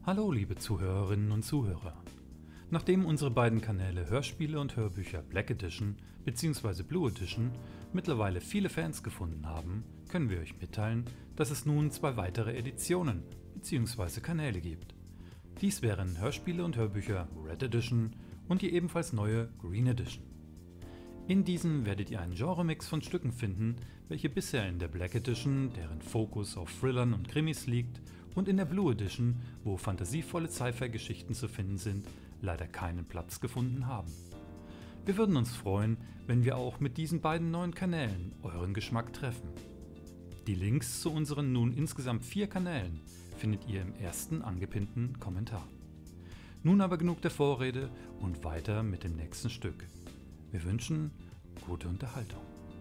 Hallo liebe Zuhörerinnen und Zuhörer. Nachdem unsere beiden Kanäle Hörspiele und Hörbücher Black Edition bzw. Blue Edition mittlerweile viele Fans gefunden haben, können wir euch mitteilen, dass es nun 2 weitere Editionen bzw. Kanäle gibt. Dies wären Hörspiele und Hörbücher Red Edition und die ebenfalls neue Green Edition. In diesen werdet ihr einen Genremix von Stücken finden, welche bisher in der Black Edition, deren Fokus auf Thrillern und Krimis liegt, und in der Blue Edition, wo fantasievolle Sci-Fi-Geschichten zu finden sind, leider keinen Platz gefunden haben. Wir würden uns freuen, wenn wir auch mit diesen beiden neuen Kanälen euren Geschmack treffen. Die Links zu unseren nun insgesamt 4 Kanälen findet ihr im ersten angepinnten Kommentar. Nun aber genug der Vorrede und weiter mit dem nächsten Stück. Wir wünschen gute Unterhaltung.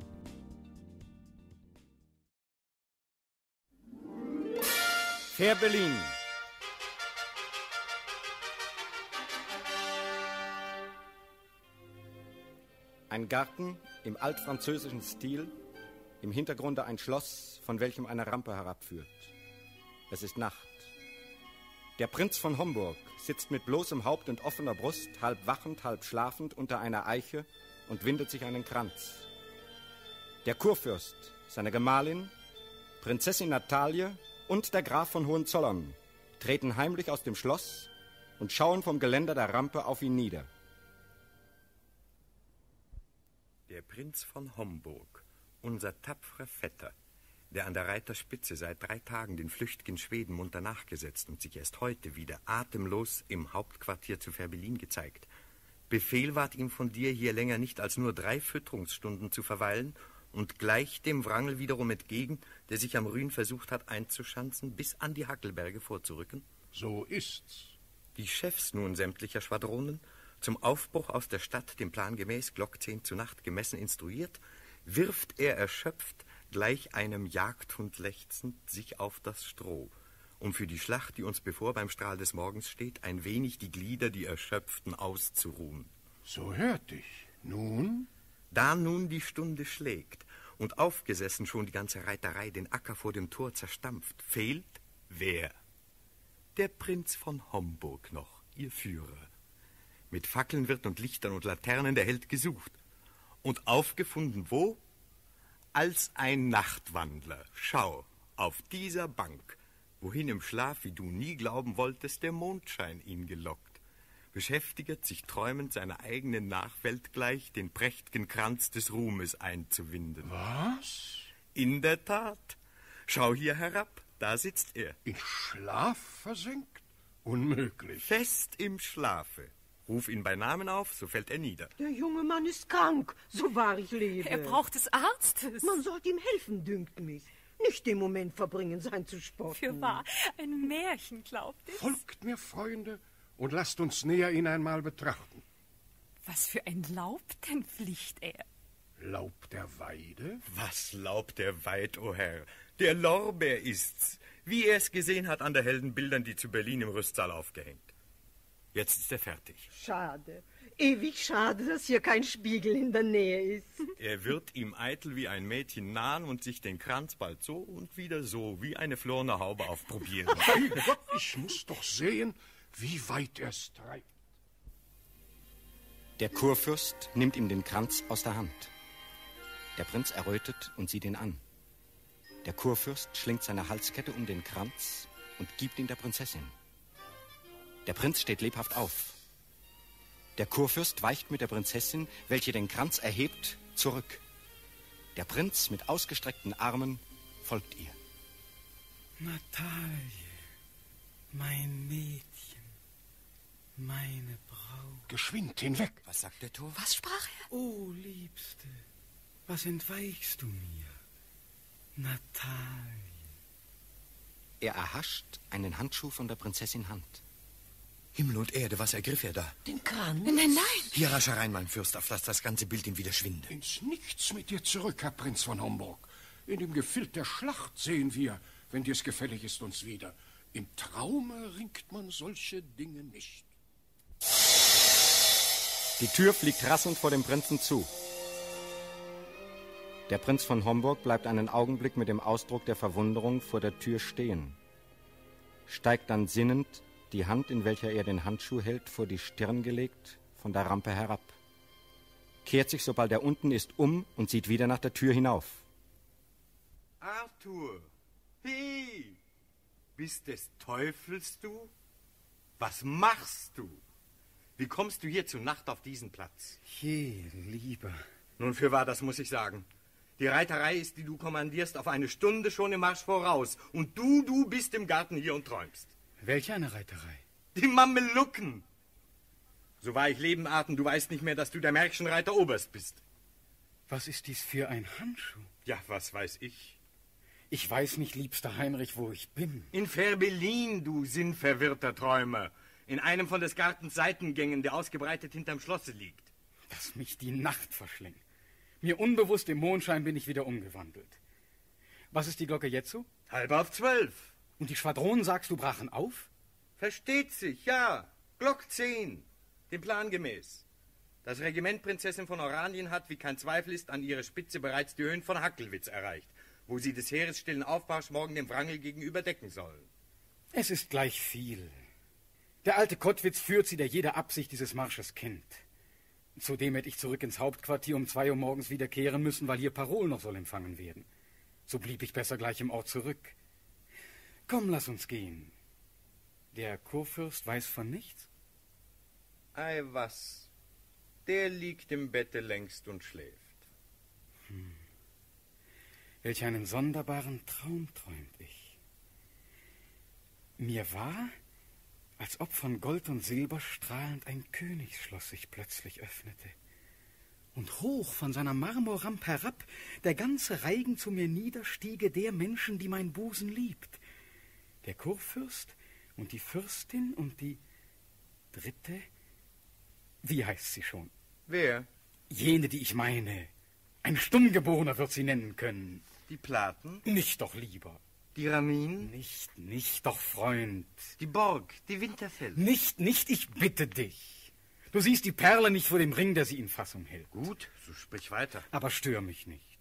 Fehrbellin. Ein Garten im altfranzösischen Stil, im Hintergrunde ein Schloss, von welchem eine Rampe herabführt. Es ist Nacht. Der Prinz von Homburg sitzt mit bloßem Haupt und offener Brust, halb wachend, halb schlafend, unter einer Eiche und windet sich einen Kranz. Der Kurfürst, seine Gemahlin, Prinzessin Natalie und der Graf von Hohenzollern treten heimlich aus dem Schloss und schauen vom Geländer der Rampe auf ihn nieder. Der Prinz von Homburg, unser tapferer Vetter, der an der Reiterspitze seit 3 Tagen den flüchtigen Schweden munter nachgesetzt und sich erst heute wieder atemlos im Hauptquartier zu Fehrbellin gezeigt. Befehl ward ihm von dir, hier länger nicht als nur 3 Fütterungsstunden zu verweilen und gleich dem Wrangel wiederum entgegen, der sich am Rühen versucht hat einzuschanzen, bis an die Hackelberge vorzurücken? So ist's. Die Chefs nun sämtlicher Schwadronen, zum Aufbruch aus der Stadt dem Plan gemäß Glock 10 zu Nacht gemessen instruiert, wirft er erschöpft, gleich einem Jagdhund lechzend, sich auf das Stroh, um für die Schlacht, die uns bevor beim Strahl des Morgens steht, ein wenig die Glieder, die Erschöpften, auszuruhen. So hört ich. Nun? Da nun die Stunde schlägt und aufgesessen schon die ganze Reiterei den Acker vor dem Tor zerstampft, fehlt wer? Der Prinz von Homburg noch, ihr Führer. Mit Fackeln wird und Lichtern und Laternen der Held gesucht. Und aufgefunden wo? Als ein Nachtwandler. Schau, auf dieser Bank, wohin im Schlaf, wie du nie glauben wolltest, der Mondschein ihn gelockt, beschäftigt sich träumend seiner eigenen Nachwelt gleich, den prächtigen Kranz des Ruhmes einzuwinden. Was? In der Tat. Schau hier herab, da sitzt er. In Schlaf versenkt? Unmöglich. Fest im Schlafe. Ruf ihn bei Namen auf, so fällt er nieder. Der junge Mann ist krank, so wahr ich lebe. Er braucht des Arztes. Man sollte ihm helfen, dünkt mich. Nicht den Moment verbringen, sein zu spotten. Fürwahr, ein Märchen, glaubt es. Folgt mir, Freunde, und lasst uns näher ihn einmal betrachten. Was für ein Laub denn fliegt er? Laub der Weide? Was Laub der Weid, o Herr? Der Lorbeer ist's, wie er es gesehen hat an der Heldenbildern, die zu Berlin im Rüstsaal aufgehängt. Jetzt ist er fertig. Schade, ewig schade, dass hier kein Spiegel in der Nähe ist. Er wird ihm eitel wie ein Mädchen nahen und sich den Kranz bald so und wieder so, wie eine florene Haube aufprobieren. Mein Gott, ich muss doch sehen, wie weit er's treibt. Der Kurfürst nimmt ihm den Kranz aus der Hand. Der Prinz errötet und sieht ihn an. Der Kurfürst schlingt seine Halskette um den Kranz und gibt ihn der Prinzessin. Der Prinz steht lebhaft auf. Der Kurfürst weicht mit der Prinzessin, welche den Kranz erhebt, zurück. Der Prinz mit ausgestreckten Armen folgt ihr. Natalie, mein Mädchen, meine Braut. Geschwind hinweg. Was sagt der Tor? Was sprach er? Oh, Liebste, was entweichst du mir? Natalie. Er erhascht einen Handschuh von der Prinzessin Hand. Himmel und Erde, was ergriff er da? Den Kranz? Nein, nein. Hier rasch herein, mein Fürst, auf dass das ganze Bild ihm wieder schwinde. Ins Nichts mit dir zurück, Herr Prinz von Homburg. In dem Gefild der Schlacht sehen wir, wenn dir's gefällig ist, uns wieder. Im Traume ringt man solche Dinge nicht. Die Tür fliegt rasselnd vor dem Prinzen zu. Der Prinz von Homburg bleibt einen Augenblick mit dem Ausdruck der Verwunderung vor der Tür stehen, steigt dann sinnend die Hand, in welcher er den Handschuh hält, vor die Stirn gelegt, von der Rampe herab. Kehrt sich, sobald er unten ist, um und sieht wieder nach der Tür hinauf. Arthur! Hey! Bist des Teufels du? Was machst du? Wie kommst du hier zu Nacht auf diesen Platz? Je, lieber. Nun, fürwahr, das muss ich sagen. Die Reiterei ist, die du kommandierst, auf eine Stunde schon im Marsch voraus. Und du bist im Garten hier und träumst. Welche eine Reiterei? Die Mamelucken! So wahr ich leben, Arten, du weißt nicht mehr, dass du der Märchenreiter Oberst bist. Was ist dies für ein Handschuh? Ja, was weiß ich. Ich weiß nicht, liebster Heinrich, wo ich bin. In Fehrbellin, du sinnverwirrter Träumer. In einem von des Gartens Seitengängen, der ausgebreitet hinterm Schlosse liegt. Dass mich die Nacht verschlingt. Mir unbewusst im Mondschein bin ich wieder umgewandelt. Was ist die Glocke jetzt so? 11:30. Und die Schwadronen, sagst du, brachen auf? Versteht sich, ja. Glock 10. Dem Plan gemäß. Das Regiment Prinzessin von Oranien hat, wie kein Zweifel ist, an ihrer Spitze bereits die Höhen von Hackelwitz erreicht, wo sie des Heeres stillen Aufmarsch morgen dem Wrangel gegenüber decken sollen. Es ist gleich viel. Der alte Kottwitz führt sie, der jede Absicht dieses Marsches kennt. Zudem hätte ich zurück ins Hauptquartier um 2 Uhr morgens wiederkehren müssen, weil hier Parol noch soll empfangen werden. So blieb ich besser gleich im Ort zurück. Komm, lass uns gehen. Der Kurfürst weiß von nichts? Ei, was? Der liegt im Bette längst und schläft. Welch einen sonderbaren Traum träumt ich. Mir war, als ob von Gold und Silber strahlend ein Königsschloss sich plötzlich öffnete. Und hoch von seiner Marmorramp herab der ganze Reigen zu mir niederstiege der Menschen, die mein Busen liebt. Der Kurfürst und die Fürstin und die dritte, wie heißt sie schon? Wer? Jene, die ich meine. Ein Stummgeborener wird sie nennen können. Die Platen? Nicht doch lieber. Die Ramin? Nicht doch, Freund. Die Borg, die Winterfeld? Nicht, ich bitte dich. Du siehst die Perle nicht vor dem Ring, der sie in Fassung hält. Gut, so sprich weiter. Aber stör mich nicht.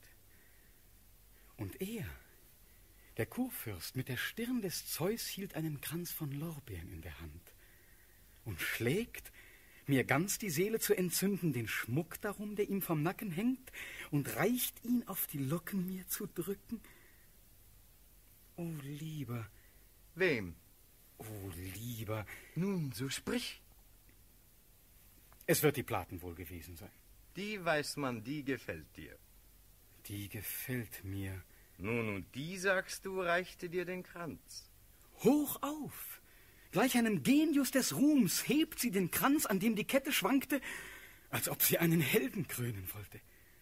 Und er, der Kurfürst mit der Stirn des Zeus, hielt einen Kranz von Lorbeeren in der Hand und schlägt, mir ganz die Seele zu entzünden, den Schmuck darum, der ihm vom Nacken hängt, und reicht ihn auf die Locken mir zu drücken. Oh, lieber. Wem? Oh, lieber. Nun, so sprich. Es wird die Platen wohl gewesen sein. Die weiß man, die gefällt dir. Die gefällt mir. Nun, und die, sagst du, reichte dir den Kranz. Hoch auf! Gleich einem Genius des Ruhms hebt sie den Kranz, an dem die Kette schwankte, als ob sie einen Helden krönen wollte.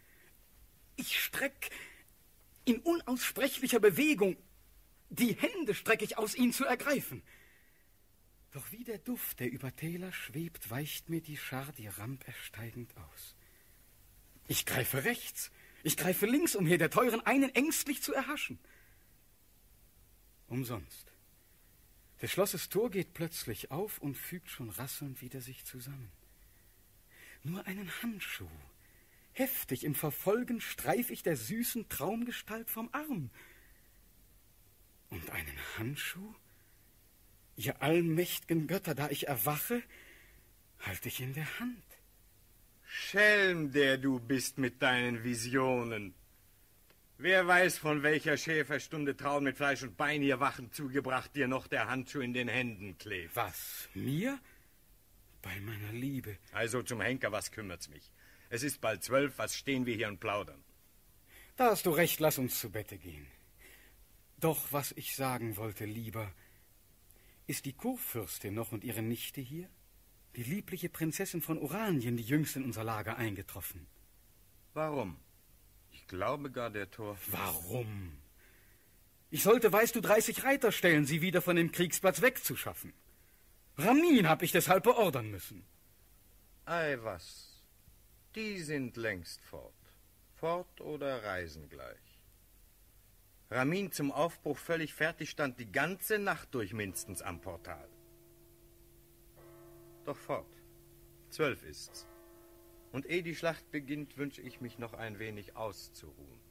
Ich streck in unaussprechlicher Bewegung, die Hände streck ich aus, ihn zu ergreifen. Doch wie der Duft, der über Täler schwebt, weicht mir die Schar die Ramp ersteigend aus. Ich greife rechts, ich greife links umher, der teuren einen ängstlich zu erhaschen. Umsonst. Des Schlosses Tor geht plötzlich auf und fügt schon rasselnd wieder sich zusammen. Nur einen Handschuh. Heftig im Verfolgen streif ich der süßen Traumgestalt vom Arm. Und einen Handschuh? Ihr allmächt'gen Götter, da ich erwache, halte ich in der Hand. Schelm, der du bist mit deinen Visionen. Wer weiß, von welcher Schäferstunde Traum mit Fleisch und Bein hier wachend zugebracht dir noch der Handschuh in den Händen klebt. Was, mir? Bei meiner Liebe. Also zum Henker, was kümmert's mich? Es ist bald 12, was stehen wir hier und plaudern? Da hast du recht, lass uns zu Bette gehen. Doch was ich sagen wollte, lieber, ist die Kurfürstin noch und ihre Nichte hier? Die liebliche Prinzessin von Oranien, die jüngst in unser Lager eingetroffen. Warum? Ich glaube gar, der Tor... Warum? Ich sollte, weißt du, 30 Reiter stellen, sie wieder von dem Kriegsplatz wegzuschaffen. Ramin hab ich deshalb beordern müssen. Ei, was? Die sind längst fort. Fort oder reisen gleich. Ramin zum Aufbruch völlig fertig stand die ganze Nacht durch mindestens am Portal. Doch fort. 12 ist's. Und ehe die Schlacht beginnt, wünsche ich mich noch ein wenig auszuruhen.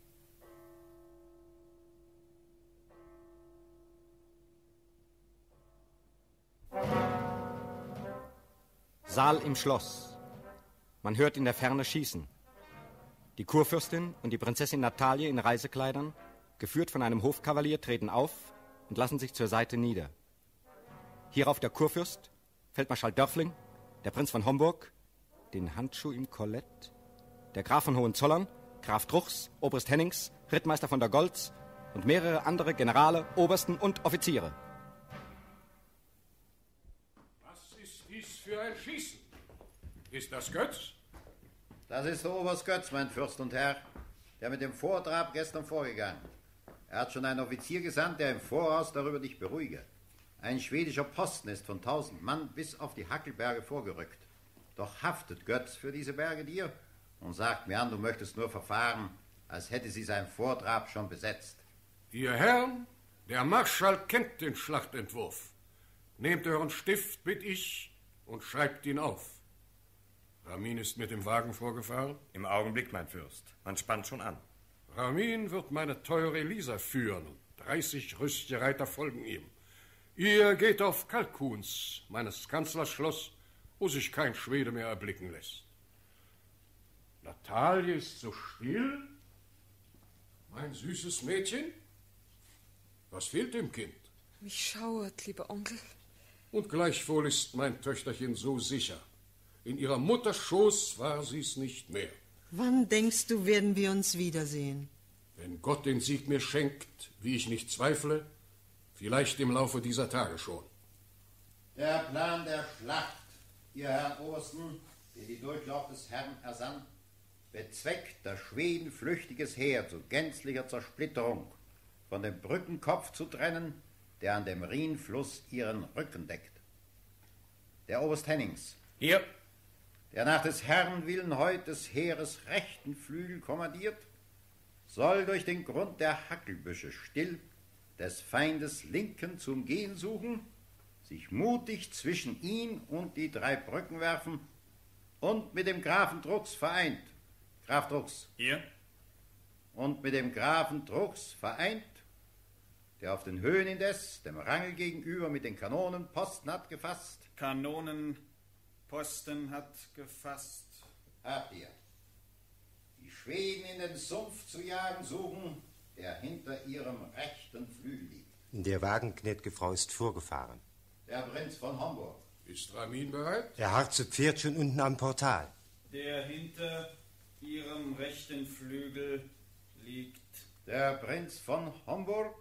Saal im Schloss. Man hört in der Ferne schießen. Die Kurfürstin und die Prinzessin Natalie in Reisekleidern, geführt von einem Hofkavalier, treten auf und lassen sich zur Seite nieder. Hierauf der Kurfürst, Feldmarschall Dörfling, der Prinz von Homburg, den Handschuh im Kollett, der Graf von Hohenzollern, Graf Druchs, Oberst Hennings, Rittmeister von der Goltz und mehrere andere Generale, Obersten und Offiziere. Was ist dies für ein Schießen? Ist das Götz? Das ist der Oberst Götz, mein Fürst und Herr, der mit dem Vortrab gestern vorgegangen. Er hat schon einen Offizier gesandt, der im Voraus darüber dich beruhige. Ein schwedischer Posten ist von 1000 Mann bis auf die Hackelberge vorgerückt. Doch haftet Götz für diese Berge dir und sagt mir an, du möchtest nur verfahren, als hätte sie sein Vortrab schon besetzt. Ihr Herrn, der Marschall kennt den Schlachtentwurf. Nehmt euren Stift, bitt ich, und schreibt ihn auf. Ramin ist mit dem Wagen vorgefahren? Im Augenblick, mein Fürst. Man spannt schon an. Ramin wird meine teure Elisa führen und 30 rüstige Reiter folgen ihm. Ihr geht auf Kalkuns, meines Kanzlers Schloss, wo sich kein Schwede mehr erblicken lässt. Natalie ist so still. Mein süßes Mädchen? Was fehlt dem Kind? Mich schauert, lieber Onkel. Und gleichwohl ist mein Töchterchen so sicher. In ihrer Mutters Schoß war sie's nicht mehr. Wann denkst du, werden wir uns wiedersehen? Wenn Gott den Sieg mir schenkt, wie ich nicht zweifle, vielleicht im Laufe dieser Tage schon. Der Plan der Schlacht, ihr Herrn Obersten, den die Durchlauf des Herrn ersann, bezweckt das Schweden flüchtiges Heer zu gänzlicher Zersplitterung, von dem Brückenkopf zu trennen, der an dem Rhinfluss ihren Rücken deckt. Der Oberst Hennings, Hier. der nach des Herrn Willen heut des Heeres rechten Flügel kommandiert, soll durch den Grund der Hackelbüsche still des Feindes linken zu umgehen suchen, sich mutig zwischen ihn und die 3 Brücken werfen und mit dem Grafen Druchs vereint, Graf Druchs, Hier. und mit dem Grafen Druchs vereint, der auf den Höhen indes dem Rangel gegenüber mit den Kanonenposten hat gefasst. Kanonenposten hat gefasst. Habt ihr. Die Schweden in den Sumpf zu jagen suchen, der hinter ihrem rechten Flügel liegt. Der Wagenknechtgefrau ist vorgefahren. Der Prinz von Homburg. Ist Ramin bereit? Er harrt zu Pferd schon unten am Portal. Der hinter ihrem rechten Flügel liegt. Der Prinz von Homburg.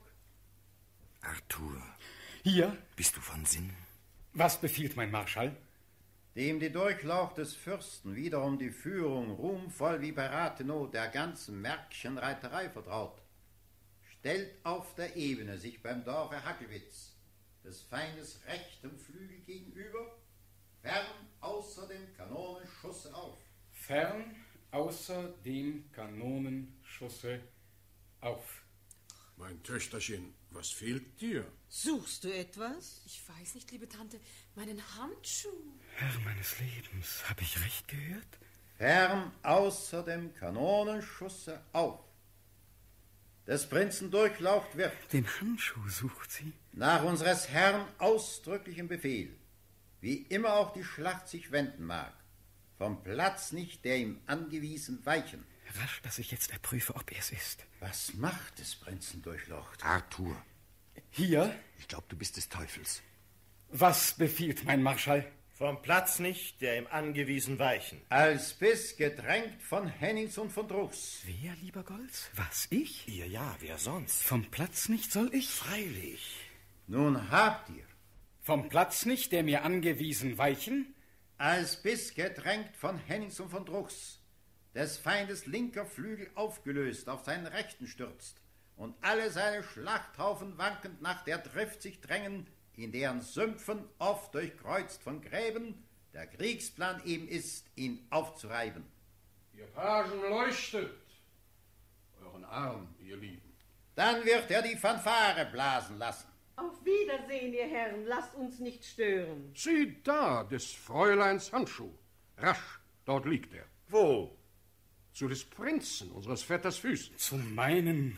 Arthur. Hier? Bist du von Sinn? Was befiehlt mein Marschall? Dem die Durchlaucht des Fürsten wiederum die Führung ruhmvoll wie bei Rathenow der ganzen Märkchenreiterei vertraut, stellt auf der Ebene sich beim Dorfe Hackelwitz des Feindes rechtem Flügel gegenüber, fern außer dem Kanonenschusse auf. Fern außer dem Kanonenschusse auf. Mein Töchterchen, was fehlt dir? Suchst du etwas? Ich weiß nicht, liebe Tante, meinen Handschuh. Herr meines Lebens, habe ich recht gehört? Fern außer dem Kanonenschusse auf. Des Prinzen Durchlaucht wird. Den Handschuh sucht sie? Nach unseres Herrn ausdrücklichem Befehl, wie immer auch die Schlacht sich wenden mag, vom Platz nicht der ihm angewiesen weichen. Rasch, dass ich jetzt erprüfe, ob er es ist. Was macht des Prinzen Durchlaucht? Arthur. Hier? Ich glaube, du bist des Teufels. Was befiehlt mein Marschall? Vom Platz nicht, der ihm angewiesen weichen. Als bis gedrängt von Hennings und von Druchs. Wer, lieber Goltz? Was, ich? Ihr ja, wer sonst? Vom Platz nicht soll ich? Freilich. Nun habt ihr. Vom Platz nicht, der mir angewiesen weichen? Als bis gedrängt von Hennings und von Druchs, des Feindes linker Flügel aufgelöst auf seinen rechten stürzt und alle seine Schlachthaufen wankend nach der Trift sich drängen, in deren Sümpfen oft durchkreuzt von Gräben der Kriegsplan eben ist, ihn aufzureiben. Ihr Pagen leuchtet. Euren Arm, ihr Lieben. Dann wird er die Fanfare blasen lassen. Auf Wiedersehen, ihr Herren, lasst uns nicht stören. Sieh da, des Fräuleins Handschuh. Rasch, dort liegt er. Wo? Zu des Prinzen, unseres Vetters Füßen. Zu meinen.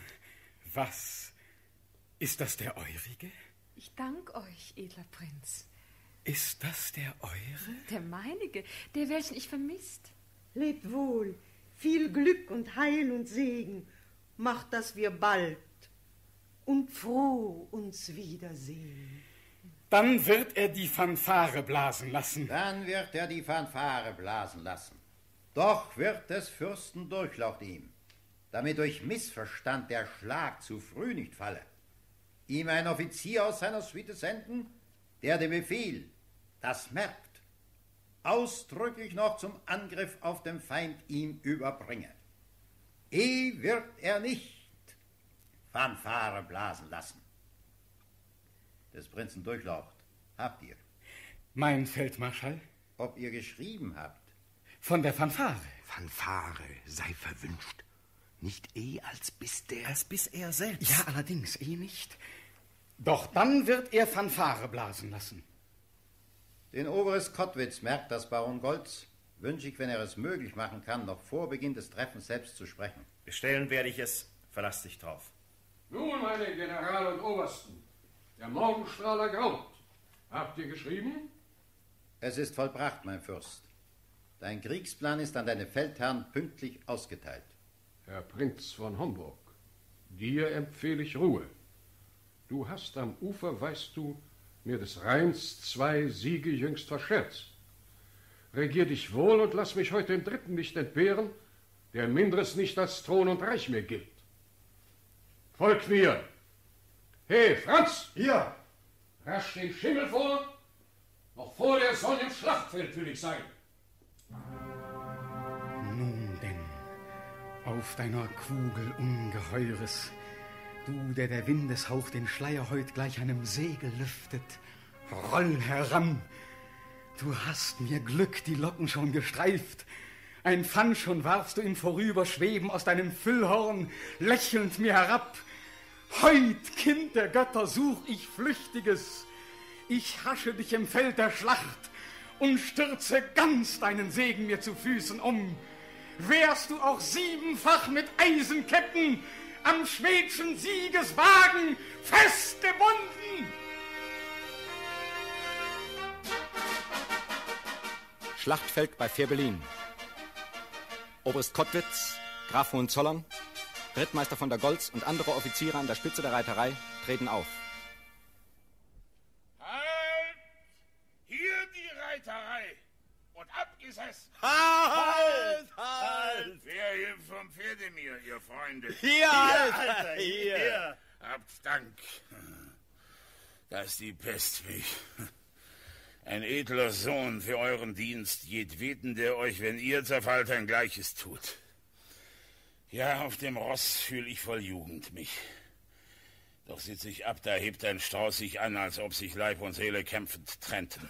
Was? Ist das der eurige? Ich dank euch, edler Prinz. Ist das der eure? Der meinige, der welchen ich vermisst. Lebt wohl, viel Glück und Heil und Segen, macht, dass wir bald und froh uns wiedersehen. Dann wird er die Fanfare blasen lassen. Dann wird er die Fanfare blasen lassen. Doch wird des Fürsten Durchlaucht ihm, damit durch Missverstand der Schlag zu früh nicht falle, ihm ein Offizier aus seiner Suite senden, der den Befehl, das merkt, ausdrücklich noch zum Angriff auf den Feind ihm überbringe. Wird er nicht Fanfare blasen lassen. Des Prinzen Durchlaucht habt ihr. Mein Feldmarschall? Ob ihr geschrieben habt? Von der Fanfare. Fanfare sei verwünscht. Nicht als bis er selbst. Ja, allerdings nicht. Doch dann wird er Fanfare blasen lassen. Den Oberst Kottwitz merkt das Baron Goltz, wünsche ich, wenn er es möglich machen kann, noch vor Beginn des Treffens selbst zu sprechen. Bestellen werde ich es, verlass dich drauf. Nun, meine Generale und Obersten, der Morgenstrahler graut. Habt ihr geschrieben? Es ist vollbracht, mein Fürst. Dein Kriegsplan ist an deine Feldherren pünktlich ausgeteilt. Herr Prinz von Homburg, dir empfehle ich Ruhe. Du hast am Ufer, weißt du, mir des Rheins 2 Siege jüngst verscherzt. Regier dich wohl und lass mich heute im Dritten nicht entbehren, der Minderes nicht als Thron und Reich mir gilt. Folgt mir! Hey, Franz! Hier! Rasch den Schimmel vor! Noch vor der Sonne im Schlachtfeld will ich sein. Nun denn, auf deiner Kugel Ungeheures, du, der Windeshauch den Schleier heut gleich einem Segel lüftet, roll heran! Du hast mir Glück die Locken schon gestreift, ein Pfann schon warfst du im Vorüberschweben aus deinem Füllhorn lächelnd mir herab. Heut, Kind der Götter, such ich Flüchtiges. Ich hasche dich im Feld der Schlacht und stürze ganz deinen Segen mir zu Füßen um. Wärst du auch 7-fach mit Eisenketten am Schwedschen Siegeswagen festgebunden. Schlachtfeld bei Fehrbellin. Oberst Kottwitz, Graf Hohenzollern, Rittmeister von der Goltz und andere Offiziere an der Spitze der Reiterei treten auf. Halt! Hier die Reiterei und abgesessen! Halt! Halt! Wer hilft vom Pferde mir, ihr Freunde? Hier, Alter, hier! Habt Dank, dass die Pest mich... Ein edler Sohn für euren Dienst, jedweden, der euch, wenn ihr zerfallt, ein Gleiches tut. Ja, auf dem Ross fühl ich voll Jugend mich. Doch sitz ich ab, da hebt ein Strauß sich an, als ob sich Leib und Seele kämpfend trennten.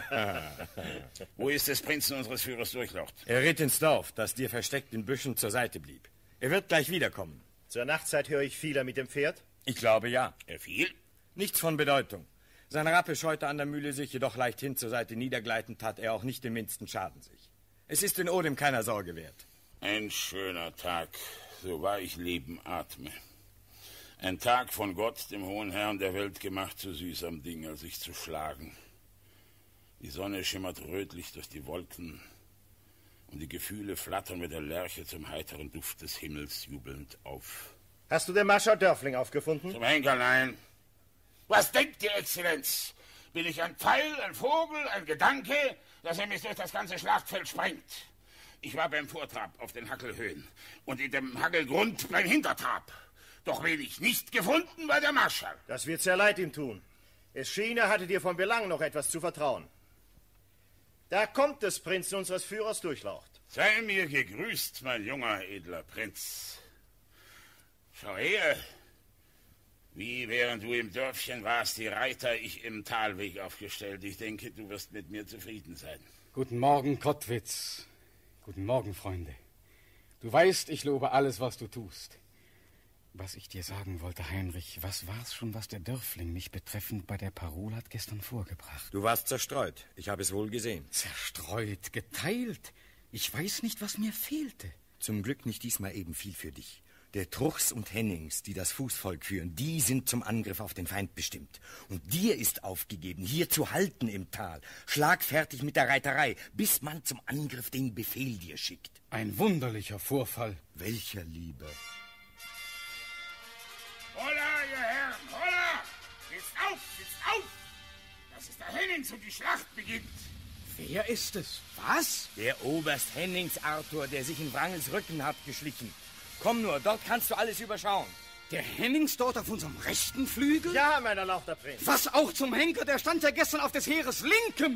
Wo ist des Prinzen unseres Führers Durchlaucht? Er ritt ins Dorf, das dir versteckt in Büschen zur Seite blieb. Er wird gleich wiederkommen. Zur Nachtzeit höre ich viel mit dem Pferd? Ich glaube, ja. Er viel? Nichts von Bedeutung. Sein Rappe scheute an der Mühle sich jedoch leicht hin zur Seite niedergleitend, tat er auch nicht den minsten Schaden sich. Es ist in Odem keiner Sorge wert. Ein schöner Tag, so wahr ich Leben atme. Ein Tag von Gott, dem hohen Herrn der Welt gemacht, so süß am Ding, als sich zu schlagen. Die Sonne schimmert rötlich durch die Wolken und die Gefühle flattern mit der Lerche zum heiteren Duft des Himmels jubelnd auf. Hast du den Marschall Dörfling aufgefunden? Zum Henkerlein. Was denkt ihr, Exzellenz? Bin ich ein Pfeil, ein Vogel, ein Gedanke, dass er mich durch das ganze Schlachtfeld sprengt? Ich war beim Vortrab auf den Hackelhöhen und in dem Hackelgrund beim Hintertrab. Doch wen ich nicht gefunden, war der Marschall. Das wird sehr leid ihm tun. Es schien, er hatte dir von Belang noch etwas zu vertrauen. Da kommt des Prinzen unseres Führers Durchlaucht. Sei mir gegrüßt, mein junger, edler Prinz. Schau her, wie während du im Dörfchen warst, die Reiter ich im Talweg aufgestellt. Ich denke, du wirst mit mir zufrieden sein. Guten Morgen, Kottwitz. Guten Morgen, Freunde. Du weißt, ich lobe alles, was du tust. Was ich dir sagen wollte, Heinrich, was war's schon, was der Dörfling mich betreffend bei der Parole hat gestern vorgebracht? Du warst zerstreut. Ich habe es wohl gesehen. Zerstreut, geteilt. Ich weiß nicht, was mir fehlte. Zum Glück nicht diesmal eben viel für dich. Der Truchs und Hennings, die das Fußvolk führen, die sind zum Angriff auf den Feind bestimmt. Und dir ist aufgegeben, hier zu halten im Tal, schlagfertig mit der Reiterei, bis man zum Angriff den Befehl dir schickt. Ein wunderlicher Vorfall. Welcher Liebe? Holla, ihr Herren, holla! Sitzt auf, sitzt auf! Das ist der Hennings und die Schlacht beginnt. Wer ist es? Was? Der Oberst Hennings Arthur, der sich in Wrangels Rücken hat geschlichen. Komm nur, dort kannst du alles überschauen. Der Hennings dort auf unserem rechten Flügel? Ja, mein erlauchter Prinz. Was auch zum Henker, der stand ja gestern auf des Heeres linkem.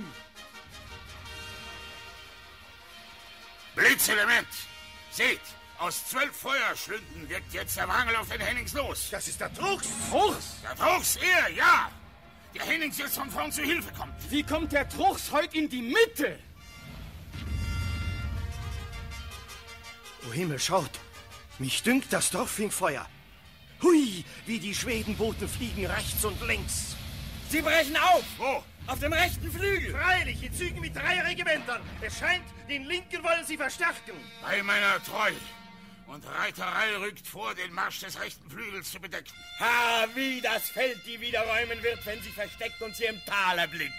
Blitzelement! Seht, aus 12 Feuerschlünden wirkt jetzt der Wrangel auf den Hennings los. Das ist der Truchs. Truchs? Der Truchs, er, ja! Der Hennings jetzt von vorn zu Hilfe kommt. Wie kommt der Truchs heute in die Mitte? O Himmel, schaut! Mich dünkt, das Dorf fing Feuer. Hui, wie die Schwedenboote fliegen rechts und links. Sie brechen auf! Wo? Auf dem rechten Flügel! Freilich, in Zügen mit 3 Regimentern. Es scheint, den linken wollen sie verstärken. Bei meiner Treu. Und Reiterei rückt vor, den Marsch des rechten Flügels zu bedecken. Ha, wie das Feld die wieder räumen wird, wenn sie versteckt und sie im Tal erblickt.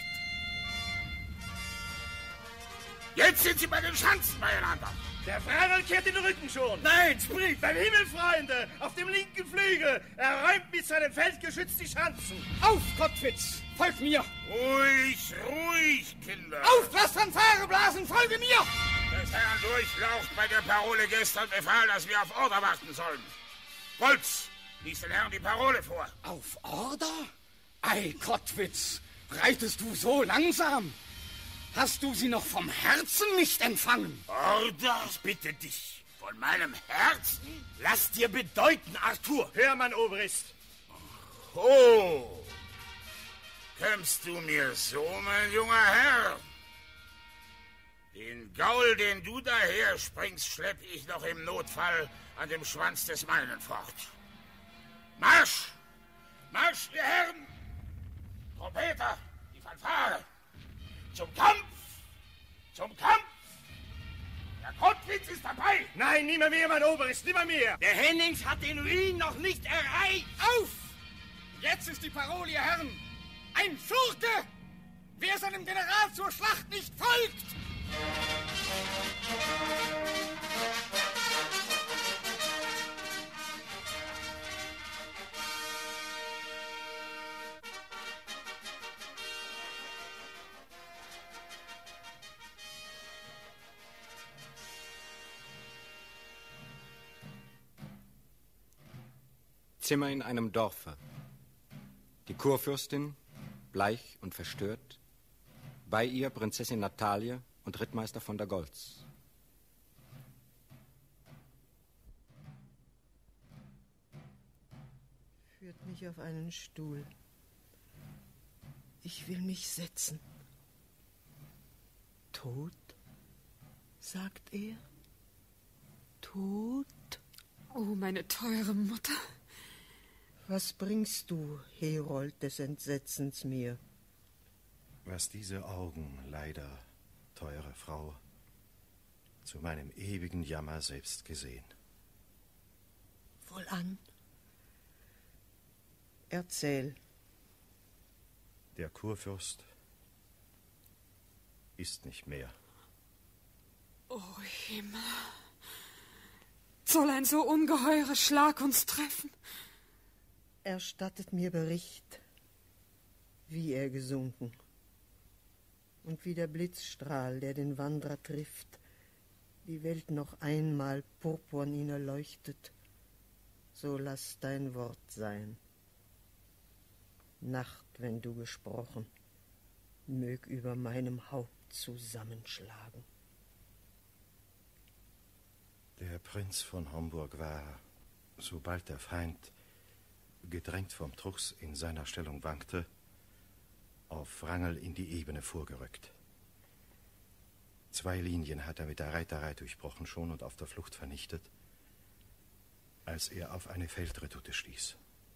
Jetzt sind sie bei den Schanzen beieinander. Der Wrangel kehrt den Rücken schon. Nein, sprich! Beim Himmel, Freunde, auf dem linken Flügel. Er räumt mit seinem Feldgeschütz die Schanzen. Auf, Kottwitz! Folg mir! Ruhig, ruhig, Kinder. Auf, lasst Fanfare blasen! Folge mir! Des Herrn Durchlaucht bei der Parole gestern befahl, dass wir auf Order warten sollen. Bolz, lies den Herrn die Parole vor. Auf Order? Ei, Kottwitz, reitest du so langsam? Hast du sie noch vom Herzen nicht empfangen? Order, ich bitte dich. Von meinem Herzen? Lass dir bedeuten, Arthur. Hör, mein Obrist. Oh, kämpfst du mir so, mein junger Herr? Den Gaul, den du daher springst, schlepp ich noch im Notfall an dem Schwanz des meinen fort. Marsch! Marsch, ihr Herren! Trompeter, die Fanfare! Zum Kampf! Zum Kampf! Der Kottwitz ist dabei! Nein, nimmer mehr, mein Oberst, nimmer mehr! Der Hennings hat den Ruin noch nicht erreicht! Auf! Jetzt ist die Parole, ihr Herren! Ein Schurke! Wer seinem General zur Schlacht nicht folgt! Zimmer in einem Dorfe. Die Kurfürstin, bleich und verstört. Bei ihr Prinzessin Natalie und Rittmeister von der Goltz. Führt mich auf einen Stuhl. Ich will mich setzen. Tot? Sagt er. Tot? Oh, meine teure Mutter. Was bringst du, Herold des Entsetzens, mir? Was diese Augen, leider, teure Frau, zu meinem ewigen Jammer selbst gesehen. Wohlan. Erzähl. Der Kurfürst ist nicht mehr. Oh Himmel. Soll ein so ungeheurer Schlag uns treffen? Erstattet mir Bericht, wie er gesunken. Und wie der Blitzstrahl, der den Wanderer trifft, die Welt noch einmal purpurn ihn erleuchtet, so lass dein Wort sein. Nacht, wenn du gesprochen, mög über meinem Haupt zusammenschlagen. Der Prinz von Homburg war, sobald der Feind, gedrängt vom Truchs in seiner Stellung wankte, auf Wrangel in die Ebene vorgerückt. 2 Linien hat er mit der Reiterei durchbrochen schon und auf der Flucht vernichtet, als er auf eine Feldredoute stieß.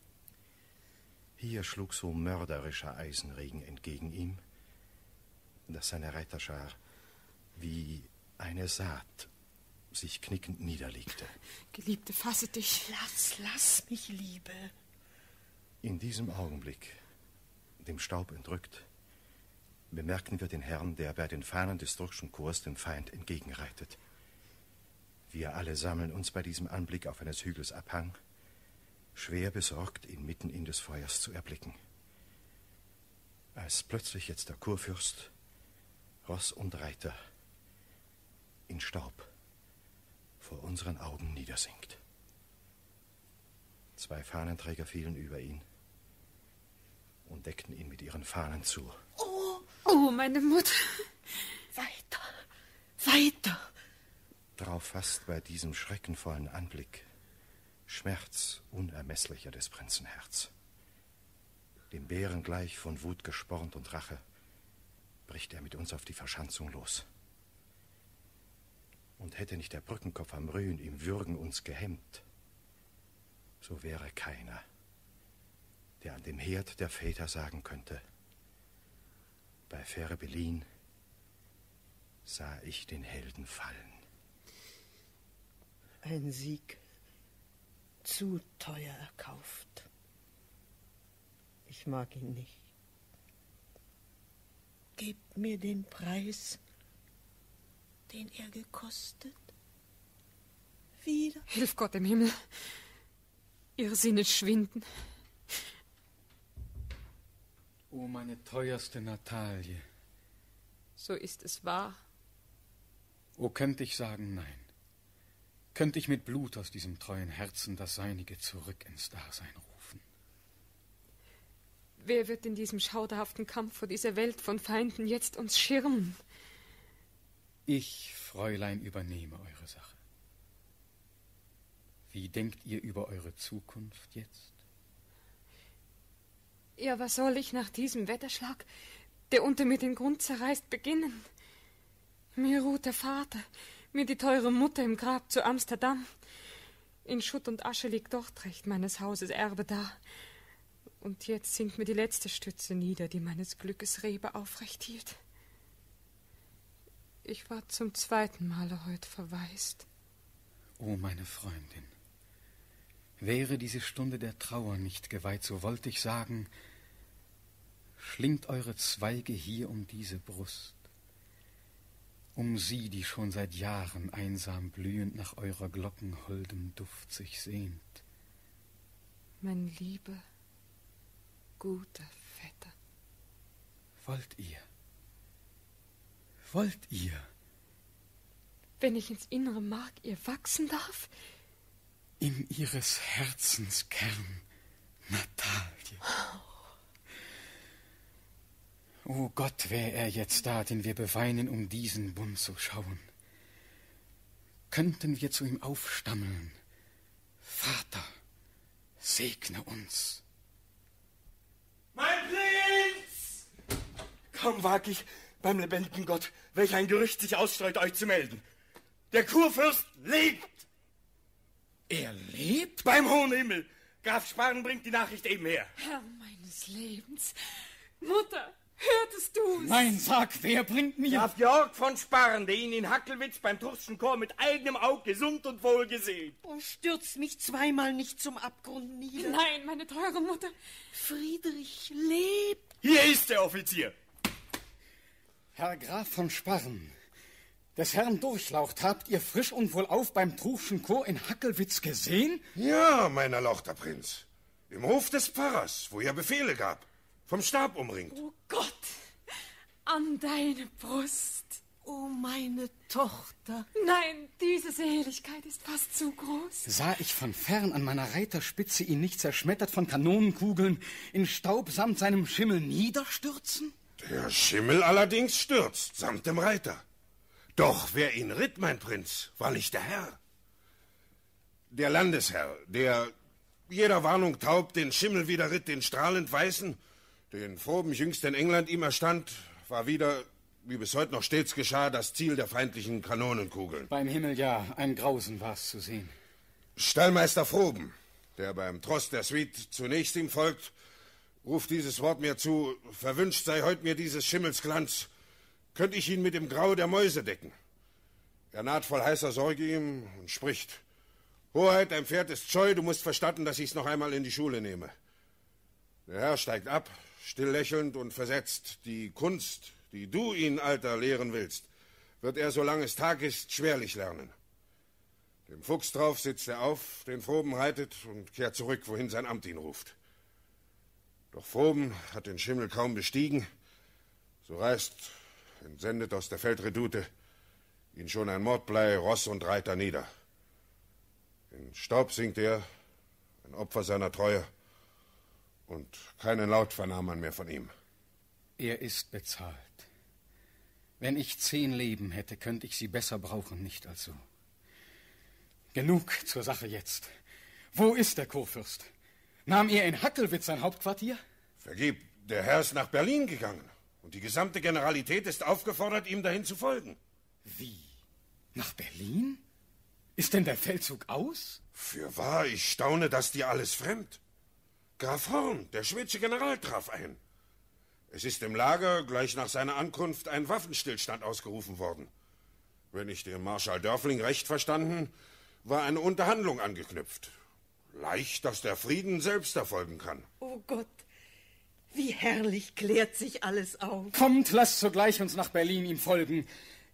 Hier schlug so mörderischer Eisenregen entgegen ihm, dass seine Reiterschar wie eine Saat sich knickend niederlegte. Geliebte, fasse dich. Lass mich, Liebe. In diesem Augenblick, dem Staub entrückt, bemerken wir den Herrn, der bei den Fahnen des Turkischen Chors dem Feind entgegenreitet. Wir alle sammeln uns bei diesem Anblick auf eines Hügels Abhang, schwer besorgt, ihn mitten in des Feuers zu erblicken. Als plötzlich jetzt der Kurfürst, Ross und Reiter in Staub vor unseren Augen niedersinkt. 2 Fahnenträger fielen über ihn und deckten ihn mit ihren Fahnen zu. Oh, meine Mutter. Weiter. Drauf fast bei diesem schreckenvollen Anblick Schmerz unermesslicher des Prinzen Herz. Dem Bären gleich von Wut gespornt und Rache bricht er mit uns auf die Verschanzung los. Und hätte nicht der Brückenkopf am Rhön im Würgen uns gehemmt, so wäre keiner, der an dem Herd der Väter sagen könnte: Bei Fehrbellin sah ich den Helden fallen. Ein Sieg, zu teuer erkauft. Ich mag ihn nicht. Gebt mir den Preis, den er gekostet. Wieder. Hilf Gott im Himmel. Ihre Sinne schwinden. O meine teuerste Natalie. So ist es wahr. O, könnte ich sagen nein. Könnte ich mit Blut aus diesem treuen Herzen das Seinige zurück ins Dasein rufen. Wer wird in diesem schauderhaften Kampf vor dieser Welt von Feinden jetzt uns schirmen? Ich, Fräulein, übernehme eure Sache. Wie denkt ihr über eure Zukunft jetzt? Ja, was soll ich nach diesem Wetterschlag, der unter mir den Grund zerreißt, beginnen? Mir ruht der Vater, mir die teure Mutter im Grab zu Amsterdam. In Schutt und Asche liegt dort recht meines Hauses Erbe da. Und jetzt sinkt mir die letzte Stütze nieder, die meines Glückes Rebe aufrecht hielt. Ich war zum 2. Male heut verwaist. O, meine Freundin, wäre diese Stunde der Trauer nicht geweiht, so wollte ich sagen, schlingt eure Zweige hier um diese Brust, um sie, die schon seit Jahren einsam blühend nach eurer Glocken holdem Duft sich sehnt. Mein lieber, guter Vetter. Wollt ihr? Wenn ich ins innere Mark ihr wachsen darf? In ihres Herzens Kern, Natalie. O Gott, wär er jetzt da, den wir beweinen, um diesen Bund zu schauen. Könnten wir zu ihm aufstammeln: Vater, segne uns. Mein Prinz! Kaum wag ich, beim lebendigen Gott, welch ein Gerücht sich ausstreut, euch zu melden. Der Kurfürst lebt! Er lebt? Beim hohen Himmel! Graf Sparren bringt die Nachricht eben her. Herr meines Lebens! Mutter, hörtest du's? Nein, sag, wer bringt mir... Graf Georg von Sparren, der ihn in Hackelwitz beim Turkischen Chor mit eigenem Auge gesund und wohl gesehen. Oh, stürzt mich zweimal nicht zum Abgrund nieder. Nein, meine teure Mutter. Friedrich lebt. Hier ist der Offizier. Herr Graf von Sparren, des Herrn Durchlaucht, habt ihr frisch und wohlauf beim Turkischen Chor in Hackelwitz gesehen? Ja, mein erlauchter Prinz. Im Hof des Pfarrers, wo er Befehle gab. Vom Stab umringt. Oh Gott, an deine Brust. Oh, meine Tochter. Nein, diese Seligkeit ist fast zu groß. Sah ich von fern an meiner Reiterspitze ihn nicht zerschmettert von Kanonenkugeln in Staub samt seinem Schimmel niederstürzen? Der Schimmel allerdings stürzt, samt dem Reiter. Doch wer ihn ritt, mein Prinz, war nicht der Herr. Der Landesherr, der jeder Warnung taub den Schimmel wieder ritt, den strahlend weißen, den Froben jüngst in England ihm erstand, war wieder, wie bis heute noch stets geschah, das Ziel der feindlichen Kanonenkugeln. Beim Himmel ja, ein Grausen war's zu sehen. Stallmeister Froben, der beim Tross der Suite zunächst ihm folgt, ruft dieses Wort mir zu: Verwünscht sei heut mir dieses Schimmels Glanz, könnt ich ihn mit dem Grau der Mäuse decken. Er naht voll heißer Sorge ihm und spricht: Hoheit, dein Pferd ist scheu, du musst verstatten, dass ich's noch einmal in die Schule nehme. Der Herr steigt ab, still lächelnd und versetzt: Die Kunst, die du ihn, Alter, lehren willst, wird er, solange es Tag ist, schwerlich lernen. Dem Fuchs drauf sitzt er auf, den Froben reitet und kehrt zurück, wohin sein Amt ihn ruft. Doch Froben hat den Schimmel kaum bestiegen, so reißt, entsendet aus der Feldredoute, ihn schon ein Mordblei, Ross und Reiter nieder. In Staub sinkt er, ein Opfer seiner Treue, und keinen Laut vernahm man mehr von ihm. Er ist bezahlt. Wenn ich 10 Leben hätte, könnte ich sie besser brauchen, nicht als so. Genug zur Sache jetzt. Wo ist der Kurfürst? Nahm er in Hackelwitz sein Hauptquartier? Vergib, der Herr ist nach Berlin gegangen, und die gesamte Generalität ist aufgefordert, ihm dahin zu folgen. Wie? Nach Berlin? Ist denn der Feldzug aus? Fürwahr, ich staune, dass dir alles fremd. Graf Horn, der schwedische General, traf ein. Es ist im Lager gleich nach seiner Ankunft ein Waffenstillstand ausgerufen worden. Wenn ich den Marschall Dörfling recht verstanden, war eine Unterhandlung angeknüpft. Leicht, dass der Frieden selbst erfolgen kann. Oh Gott, wie herrlich klärt sich alles auf. Kommt, lasst sogleich uns nach Berlin ihm folgen.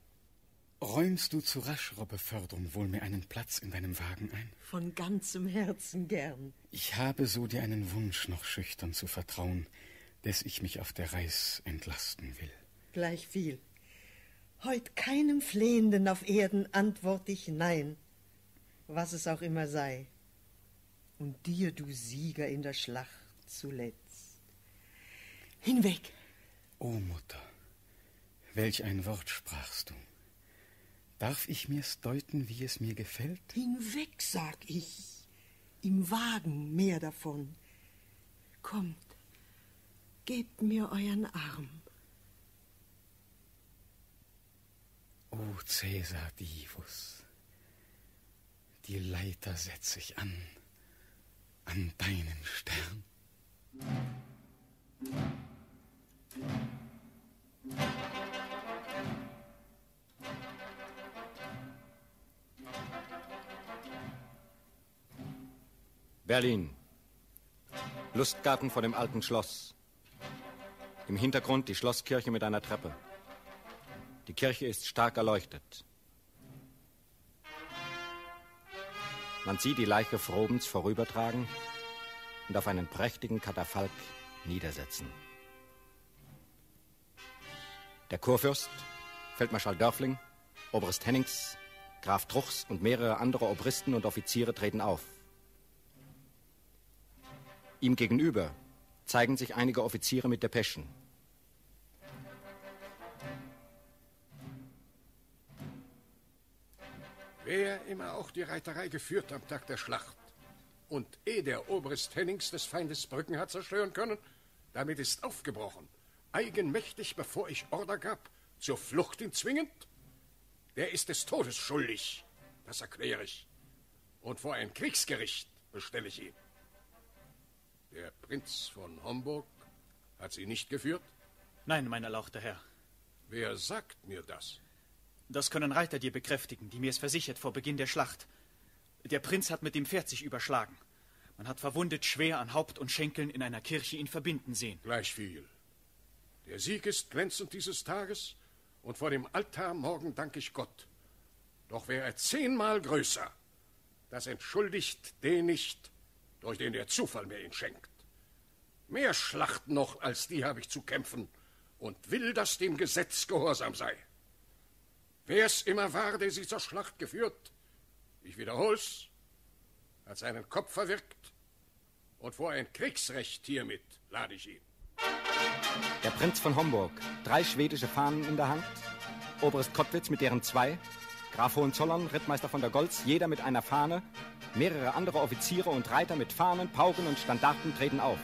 Räumst du zu rascherer Beförderung wohl mir einen Platz in deinem Wagen ein? Von ganzem Herzen gern. Ich habe so dir einen Wunsch noch schüchtern zu vertrauen, dass ich mich auf der Reis entlasten will. Gleichviel. Heut keinem Flehenden auf Erden antwort ich nein, was es auch immer sei. Und dir, du Sieger in der Schlacht zuletzt. Hinweg! O Mutter, welch ein Wort sprachst du. Darf ich mir's deuten, wie es mir gefällt? Hinweg, sag ich. Im Wagen mehr davon. Kommt, gebt mir euren Arm. O Caesar Divus, die Leiter setz ich an deinen Stern. Berlin. Lustgarten vor dem alten Schloss. Im Hintergrund die Schlosskirche mit einer Treppe. Die Kirche ist stark erleuchtet. Man sieht die Leiche Frobens vorübertragen und auf einen prächtigen Katafalk niedersetzen. Der Kurfürst, Feldmarschall Dörfling, Obrist Hennings, Graf Truchs und mehrere andere Obristen und Offiziere treten auf. Ihm gegenüber zeigen sich einige Offiziere mit Depeschen. Wer immer auch die Reiterei geführt am Tag der Schlacht und der Obrist Hennings des Feindes Brücken hat zerstören können, damit ist aufgebrochen, eigenmächtig, bevor ich Order gab, zur Flucht ihn zwingend, der ist des Todes schuldig, das erkläre ich, und vor ein Kriegsgericht bestelle ich ihn. Der Prinz von Homburg hat sie nicht geführt? Nein, mein erlauchter Herr. Wer sagt mir das? Das können Reiter dir bekräftigen, die mir es versichert vor Beginn der Schlacht. Der Prinz hat mit dem Pferd sich überschlagen. Man hat verwundet schwer an Haupt und Schenkeln in einer Kirche ihn verbinden sehen. Gleichviel. Der Sieg ist glänzend dieses Tages und vor dem Altar morgen dank ich Gott. Doch wäre er 10-mal größer. Das entschuldigt den nicht, durch den der Zufall mir ihn schenkt. Mehr Schlachten noch als die habe ich zu kämpfen und will, dass dem Gesetz gehorsam sei. Wer's immer war, der sie zur Schlacht geführt, ich wiederhol's, hat seinen Kopf verwirkt und vor ein Kriegsrecht hiermit lade ich ihn. Der Prinz von Homburg, 3 schwedische Fahnen in der Hand, Obrist Kottwitz mit deren 2, Graf Hohenzollern, Rittmeister von der Goltz, jeder mit einer Fahne, mehrere andere Offiziere und Reiter mit Fahnen, Pauken und Standarten treten auf.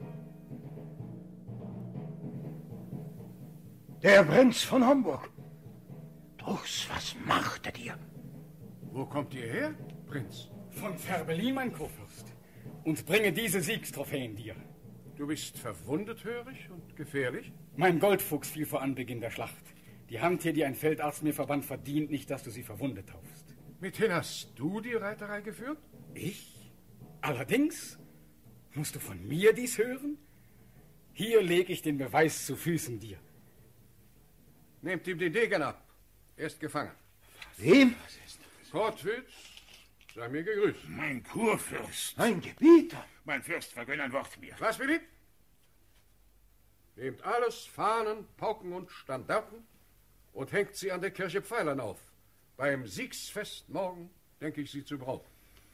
Der Prinz von Homburg. Truchs, was macht er dir? Wo kommt ihr her, Prinz? Von Färbelin, mein Kurfürst. Und bringe diese Siegstrophäen dir. Du bist verwundet, höre ich, und gefährlich? Mein Goldfuchs fiel vor Anbeginn der Schlacht. Die Hand hier, die ein Feldarzt mir verband, verdient nicht, dass du sie verwundet taufst. Mithin hast du die Reiterei geführt? Ich? Allerdings? Musst du von mir dies hören? Hier lege ich den Beweis zu Füßen dir. Nehmt ihm den Degen ab. Er ist gefangen. Wem? Kortwitz, sei mir gegrüßt. Mein Kurfürst. Mein Gebieter. Mein Fürst, vergönn ein Wort mir. Was will ich? Nehmt alles, Fahnen, Pauken und Standarten und hängt sie an der Kirche Pfeilern auf. Beim Siegsfest morgen denke ich, sie zu brauchen.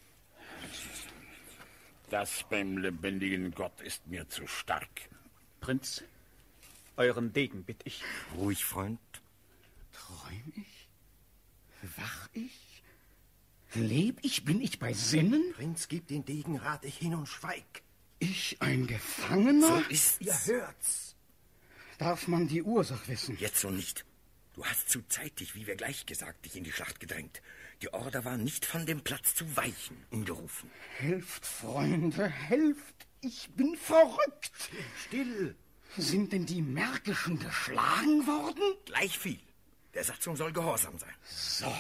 Das beim lebendigen Gott ist mir zu stark. Prinz, euren Degen bitt ich. Ruhig, Freund. Träum ich? Wach ich? Leb ich? Bin ich bei Sinnen? Prinz, gib den Degen, rat ich hin und schweig. Ich ein Gefangener? So ist's. Ihr hört's. Darf man die Ursache wissen? Jetzt so nicht. Du hast zu zeitig, wie wir gleich gesagt, dich in die Schlacht gedrängt. Die Order war nicht von dem Platz zu weichen umgerufen. Helft, Freunde, helft. Ich bin verrückt. Still. Sind denn die Märkischen geschlagen worden? Gleich viel. Der Satzung soll gehorsam sein. So.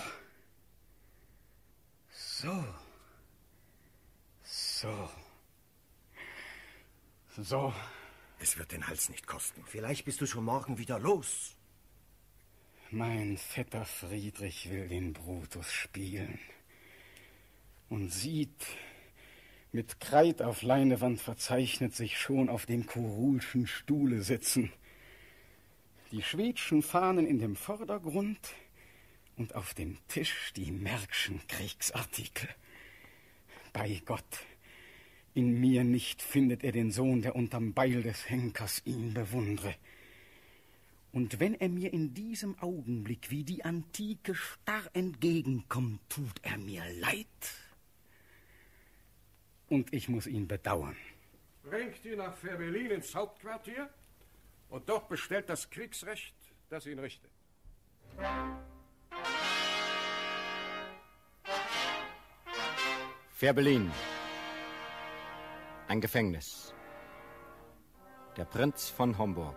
So. Es wird den Hals nicht kosten. Vielleicht bist du schon morgen wieder los. Mein Vetter Friedrich will den Brutus spielen und sieht, mit Kreid auf Leinewand verzeichnet, sich schon auf dem kurulschen Stuhle sitzen. Die schwedschen Fahnen in dem Vordergrund und auf dem Tisch die märkischen Kriegsartikel. Bei Gott, in mir nicht findet er den Sohn, der unterm Beil des Henkers ihn bewundre. Und wenn er mir in diesem Augenblick wie die Antike starr entgegenkommt, tut er mir leid. Und ich muss ihn bedauern. Bringt ihn nach Fehrbellin ins Hauptquartier und dort bestellt das Kriegsrecht, das ihn richtet. Fehrbellin. Ein Gefängnis. Der Prinz von Homburg.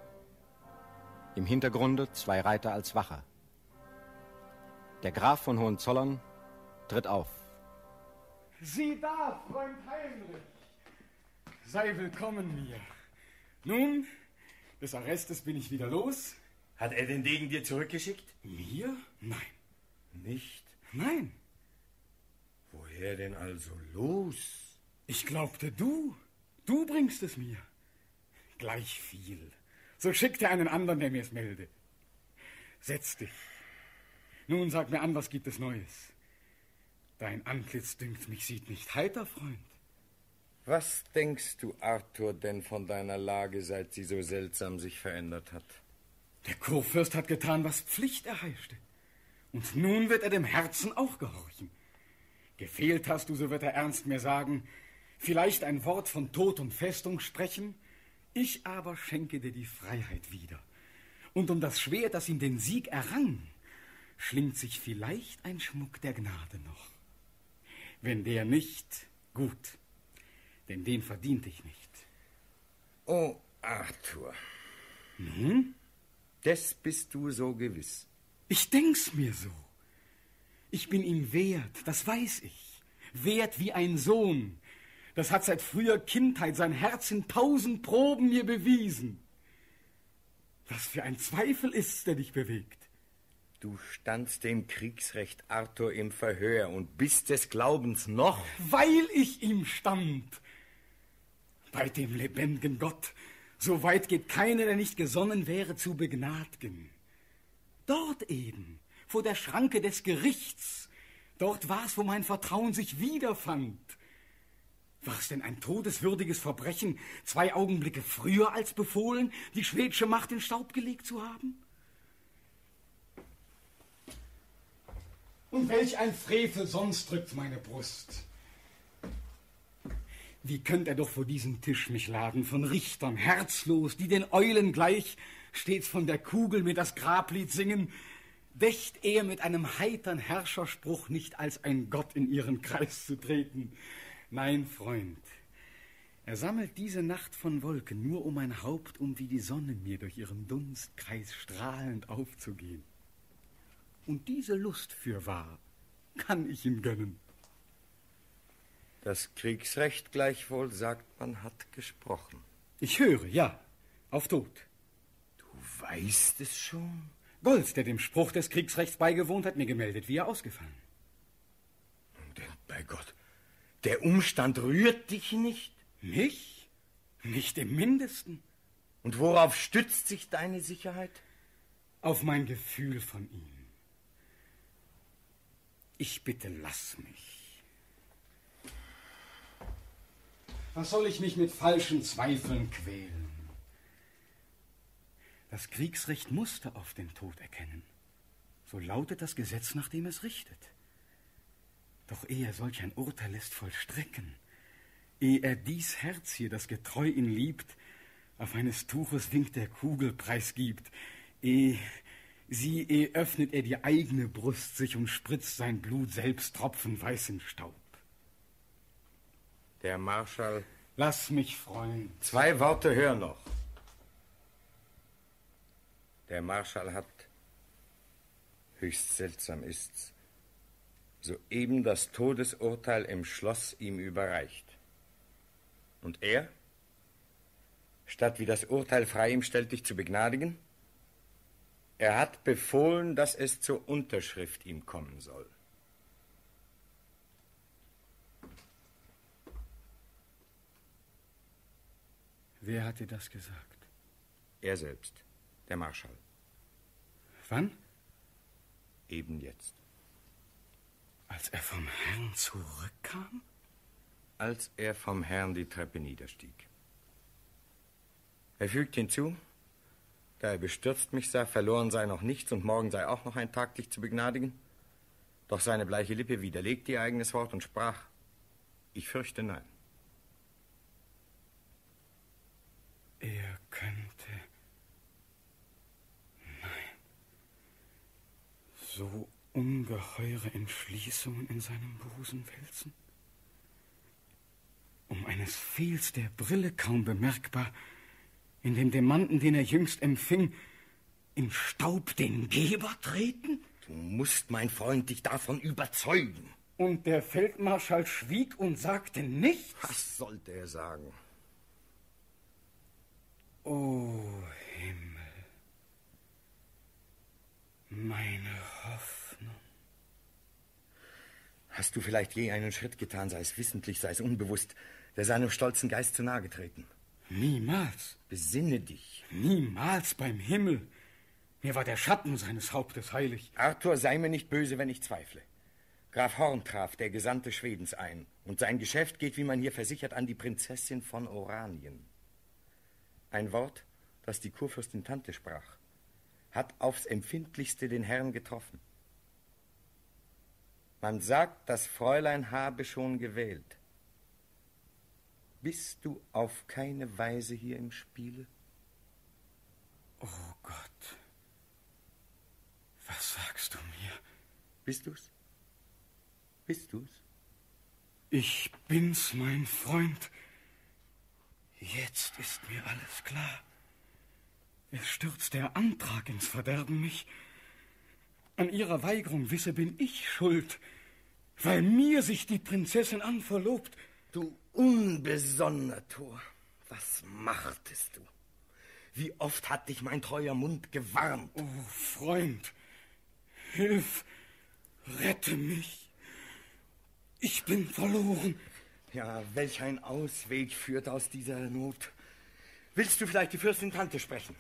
Im Hintergrunde 2 Reiter als Wache. Der Graf von Hohenzollern tritt auf. Sieh da, Freund Heinrich. Sei willkommen mir. Nun, des Arrestes bin ich wieder los. Hat er den Degen dir zurückgeschickt? Mir? Nein. Nicht? Nein. Woher denn also los? Ich glaubte, du bringst es mir. Gleich viel. So schickt er einen anderen, der mir's melde. Setz dich. Nun sag mir an, was gibt es Neues? Dein Antlitz, dünkt mich, sieht nicht heiter, Freund. Was denkst du, Arthur, denn von deiner Lage, seit sie so seltsam sich verändert hat? Der Kurfürst hat getan, was Pflicht erheischte. Und nun wird er dem Herzen auch gehorchen. Gefehlt hast du, so wird er ernst mir sagen, vielleicht ein Wort von Tod und Festung sprechen, ich aber schenke dir die Freiheit wieder. Und um das Schwert, das ihm den Sieg errang, schlingt sich vielleicht ein Schmuck der Gnade noch. Wenn der nicht, gut, denn den verdient ich nicht. Oh, Arthur. Nun? Des bist du so gewiss. Ich denk's mir so. Ich bin ihm wert, das weiß ich. Wert wie ein Sohn. Das hat seit früher Kindheit sein Herz in 1000 Proben mir bewiesen. Was für ein Zweifel ist's, der dich bewegt? Du standst dem Kriegsrecht, Arthur, im Verhör und bist des Glaubens noch. Weil ich ihm stand. Bei dem lebendigen Gott, so weit geht keiner, der nicht gesonnen wäre, zu begnad'gen. Dort eben, vor der Schranke des Gerichts, dort war's, wo mein Vertrauen sich wiederfand. War's denn ein todeswürdiges Verbrechen, 2 Augenblicke früher als befohlen, die schwedische Macht in Staub gelegt zu haben? Und welch ein Frevel sonst drückt meine Brust. Wie könnt er doch vor diesem Tisch mich laden, von Richtern, herzlos, die den Eulen gleich stets von der Kugel mir das Grablied singen, dächt er mit einem heitern Herrscherspruch nicht als ein Gott in ihren Kreis zu treten. Nein, Freund, Er sammelt diese Nacht von Wolken nur um mein Haupt, um wie die Sonne mir durch ihren Dunstkreis strahlend aufzugehen. Und diese Lust fürwahr kann ich ihm gönnen. Das Kriegsrecht gleichwohl, sagt man, hat gesprochen. Ich höre, ja, auf Tod. Du weißt es schon? Goltz, der dem Spruch des Kriegsrechts beigewohnt hat, mir gemeldet, wie er ausgefallen. Denn bei Gott, der Umstand rührt dich nicht? Mich? Nicht im Mindesten. Und worauf stützt sich deine Sicherheit? Auf mein Gefühl von ihm. Ich bitte, lass mich. Was soll ich mich mit falschen Zweifeln quälen? Das Kriegsrecht musste auf den Tod erkennen. So lautet das Gesetz, nach dem es richtet. Doch ehe er solch ein Urteil lässt vollstrecken, ehe er dies Herz hier, das getreu ihn liebt, auf eines Tuches Wink der Kugel preisgibt, ehe öffnet er die eigene Brust sich und spritzt sein Blut selbst tropfenweißen Staub. Der Marschall... Lass mich, Freund. 2 Worte hör noch. Der Marschall hat, höchst seltsam ist's, soeben das Todesurteil im Schloss ihm überreicht. Und er, statt wie das Urteil frei ihm stellt, dich zu begnadigen, er hat befohlen, dass es zur Unterschrift ihm kommen soll. Wer hat dir das gesagt? Er selbst, der Marschall. Wann? Eben jetzt. Als er vom Herrn zurückkam? Als er vom Herrn die Treppe niederstieg. Er fügt hinzu, da er bestürzt mich sah, verloren sei noch nichts und morgen sei auch noch ein Tag, dich zu begnadigen. Doch seine bleiche Lippe widerlegte ihr eigenes Wort und sprach, ich fürchte nein. Er könnte... Nein. So ungeheure Entschließungen in seinem Busen wälzen? Um eines Fehls der Brille kaum bemerkbar, in dem Demanten, den er jüngst empfing, in Staub den Geber treten? Du musst, mein Freund, dich davon überzeugen. Und der Feldmarschall schwieg und sagte nichts? Was sollte er sagen? O Himmel, meine Hoffnung. Hast du vielleicht je einen Schritt getan, sei es wissentlich, sei es unbewusst, der seinem stolzen Geist zu nahe getreten? Niemals. Besinne dich. Niemals beim Himmel. Mir war der Schatten seines Hauptes heilig. Arthur, sei mir nicht böse, wenn ich zweifle. Graf Horn traf der Gesandte Schwedens ein, und sein Geschäft geht, wie man hier versichert, an die Prinzessin von Oranien. Ein Wort, das die Kurfürstin Tante sprach, hat aufs Empfindlichste den Herrn getroffen. Man sagt, das Fräulein habe schon gewählt. Bist du auf keine Weise hier im Spiele? Oh Gott, was sagst du mir? Bist du's? Bist du's? Ich bin's, mein Freund. Jetzt ist mir alles klar. Es stürzt der Antrag ins Verderben mich. An ihrer Weigerung wisse bin ich schuld, weil mir sich die Prinzessin anverlobt. Du unbesonnener Tor, was machtest du? Wie oft hat dich mein treuer Mund gewarnt? Oh, Freund, hilf, rette mich. Ich bin verloren. Ja, welch ein Ausweg führt aus dieser Not. Willst du vielleicht die Fürstin Tante sprechen?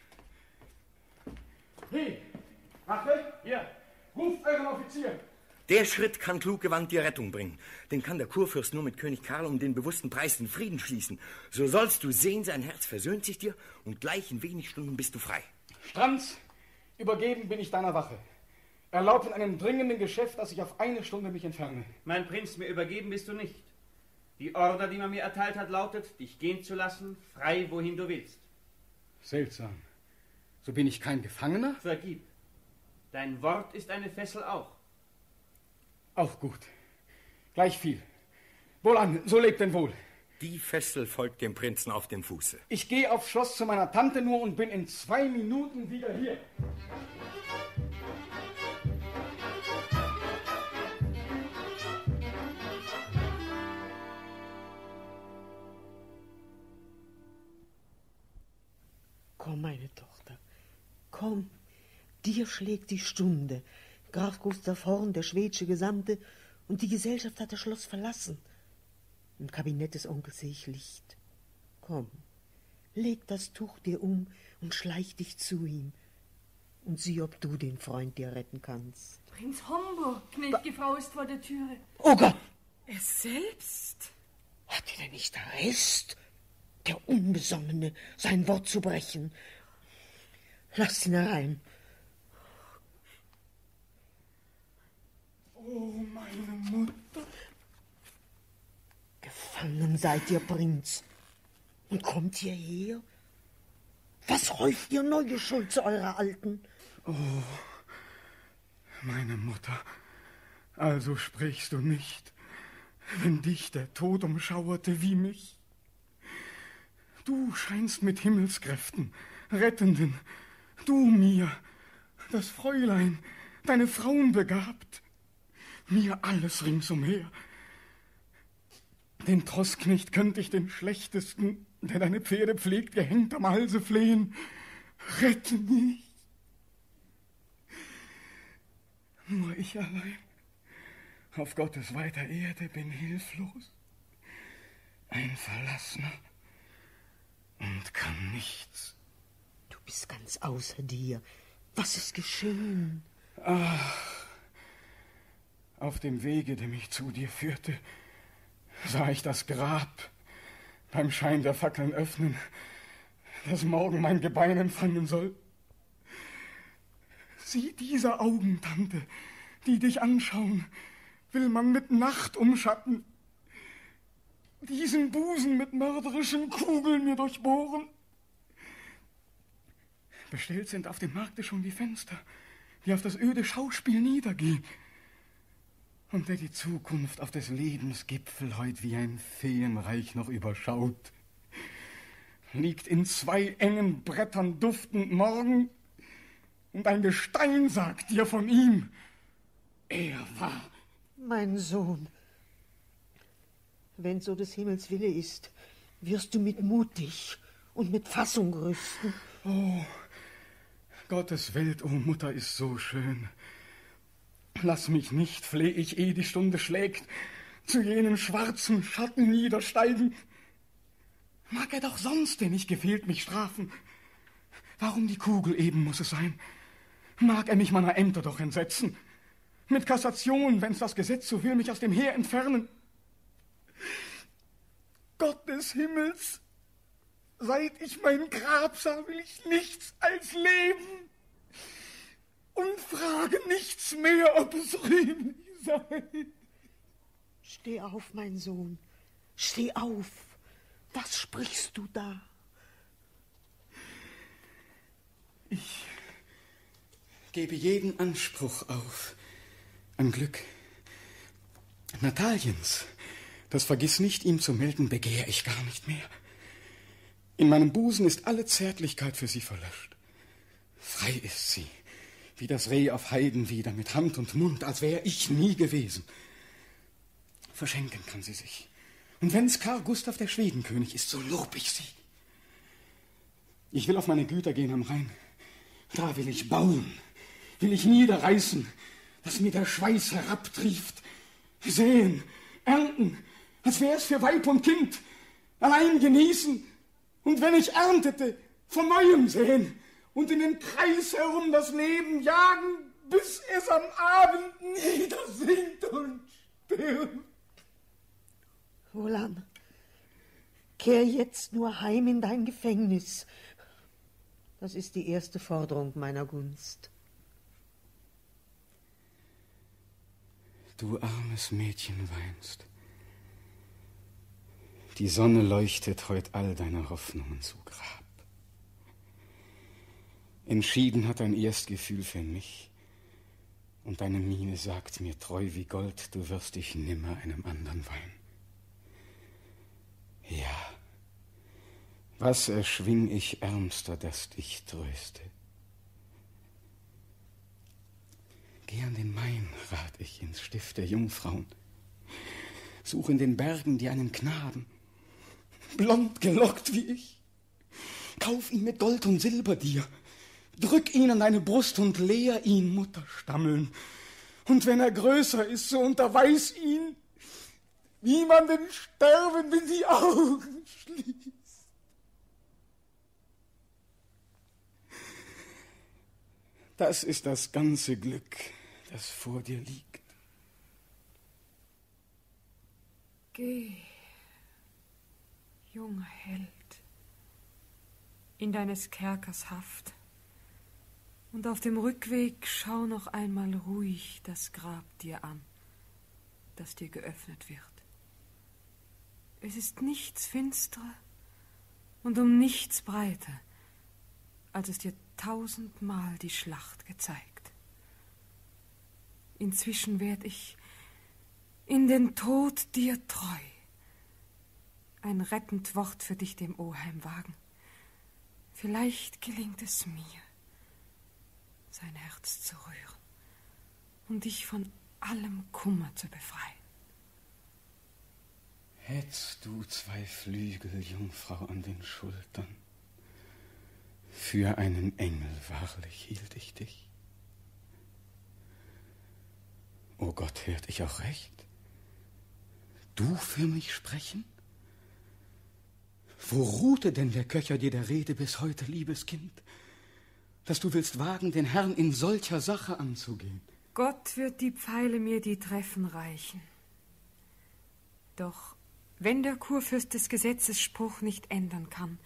Hey, Wache, hier, ruft euren Offizier. Der Schritt kann klug gewandt dir Rettung bringen. Den kann der Kurfürst nur mit König Karl um den bewussten Preis den Frieden schließen. So sollst du sehen, sein Herz versöhnt sich dir und gleich in wenig Stunden bist du frei. Stranz, übergeben bin ich deiner Wache. Erlaubt in einem dringenden Geschäft, dass ich auf 1 Stunde mich entferne. Mein Prinz, mir übergeben bist du nicht. Die Order, die man mir erteilt hat, lautet, dich gehen zu lassen, frei, wohin du willst. Seltsam. So bin ich kein Gefangener? Vergib. Dein Wort ist eine Fessel auch. Auch gut. Gleich viel. Wohlan, so lebt denn wohl. Die Fessel folgt dem Prinzen auf den Fuße. Ich gehe aufs Schloss zu meiner Tante nur und bin in 2 Minuten wieder hier. Komm, meine Tochter, komm. Dir schlägt die Stunde. Graf Gustav Horn, der schwedische Gesandte, und die Gesellschaft hat das Schloss verlassen. Im Kabinett des Onkels sehe ich Licht. Komm, leg das Tuch dir um und schleich dich zu ihm. Und sieh, ob du den Freund dir retten kannst. Prinz Homburg, gnädige Frau, ist vor der Türe. Oh Gott! Er selbst? Hat er denn nicht Recht, der Unbesonnene, sein Wort zu brechen? Lass ihn herein. Oh, meine Mutter. Gefangen seid ihr, Prinz. Und kommt hierher? Was häuft ihr neue Schuld zu eurer Alten? Oh, meine Mutter, also sprichst du nicht, wenn dich der Tod umschauerte wie mich. Du scheinst mit Himmelskräften, Rettenden, du mir, das Fräulein, deine Frauen begabt, mir alles ringsumher. Den Troßknecht könnte ich den Schlechtesten, der deine Pferde pflegt, gehängt am Halse flehen. Rette mich. Nur ich allein, auf Gottes weiter Erde, bin hilflos, ein Verlassener und kann nichts. Du bist ganz außer dir. Was ist geschehen? Ach, auf dem Wege, der mich zu dir führte, sah ich das Grab beim Schein der Fackeln öffnen, das morgen mein Gebein empfangen soll. Sieh diese Augen, Tante, die dich anschauen, will man mit Nacht umschatten. Diesen Busen mit mörderischen Kugeln mir durchbohren. Bestellt sind auf dem Markte schon die Fenster, die auf das öde Schauspiel niedergehen. Und der die Zukunft auf des Lebens Gipfel heut wie ein Feenreich noch überschaut, liegt in 2 engen Brettern duftend morgen, und ein Gestein sagt dir von ihm, er war. Mein Sohn, wenn so des Himmels Wille ist, wirst du mit mutig und mit Fassung rüsten. Oh, Gottes Welt, oh Mutter, ist so schön. Lass mich nicht, fleh ich, ehe die Stunde schlägt, zu jenen schwarzen Schatten niedersteigen. Mag er doch sonst, der nicht gefehlt, mich strafen. Warum die Kugel eben muss es sein? Mag er mich meiner Ämter doch entsetzen? Mit Kassation, wenn's das Gesetz so will, mich aus dem Heer entfernen. Gott des Himmels, seit ich mein Grab sah, will ich nichts als leben und frage nichts mehr, ob es rühmlich sei. Steh auf, mein Sohn, steh auf. Was sprichst du da? Ich gebe jeden Anspruch auf an Glück. Nataliens, das vergiss nicht, ihm zu melden, begehr ich gar nicht mehr. In meinem Busen ist alle Zärtlichkeit für sie verlöscht. Frei ist sie, wie das Reh auf Heidenwieder, mit Hand und Mund, als wäre ich nie gewesen. Verschenken kann sie sich. Und wenn's Karl Gustav der Schwedenkönig ist, so lob ich sie. Ich will auf meine Güter gehen am Rhein. Da will ich bauen, will ich niederreißen, dass mir der Schweiß herabtrieft. Säen, ernten, als wär's für Weib und Kind. Allein genießen, und wenn ich erntete, von Neuem säen und in den Kreis herum das Leben jagen, bis es am Abend niedersinkt und stirbt. Wohlan, kehr jetzt nur heim in dein Gefängnis. Das ist die erste Forderung meiner Gunst. Du armes Mädchen weinst. Die Sonne leuchtet heut all deine Hoffnungen zu Grab. Entschieden hat dein Erstgefühl für mich, und deine Miene sagt mir treu wie Gold, du wirst dich nimmer einem andern weihen. Ja, was erschwing ich Ärmster, das dich tröste? Geh an den Main, rat ich, ins Stift der Jungfrauen. Such in den Bergen dir einen Knaben, blond gelockt wie ich. Kauf ihn mit Gold und Silber dir. Drück ihn an deine Brust und lehr ihn Mutterstammeln. Und wenn er größer ist, so unterweis ihn, wie man den Sterbenden die Augen schließt. Das ist das ganze Glück, das vor dir liegt. Geh, junger Held, in deines Kerkers Haft, und auf dem Rückweg schau noch einmal ruhig das Grab dir an, das dir geöffnet wird. Es ist nichts finsterer und um nichts breiter, als es dir 1000-mal die Schlacht gezeigt. Inzwischen werd ich in den Tod dir treu ein rettend Wort für dich dem Oheim wagen. Vielleicht gelingt es mir, sein Herz zu rühren und dich von allem Kummer zu befreien. Hättst du 2 Flügel, Jungfrau, an den Schultern, für einen Engel wahrlich hielt ich dich. O Gott, hört ich auch recht? Du für mich sprechen? Wo ruhte denn der Köcher dir der Rede bis heute, liebes Kind, dass du willst wagen, den Herrn in solcher Sache anzugehen? Gott wird die Pfeile mir die Treffen reichen. Doch wenn der Kurfürst des Gesetzes Spruch nicht ändern kann,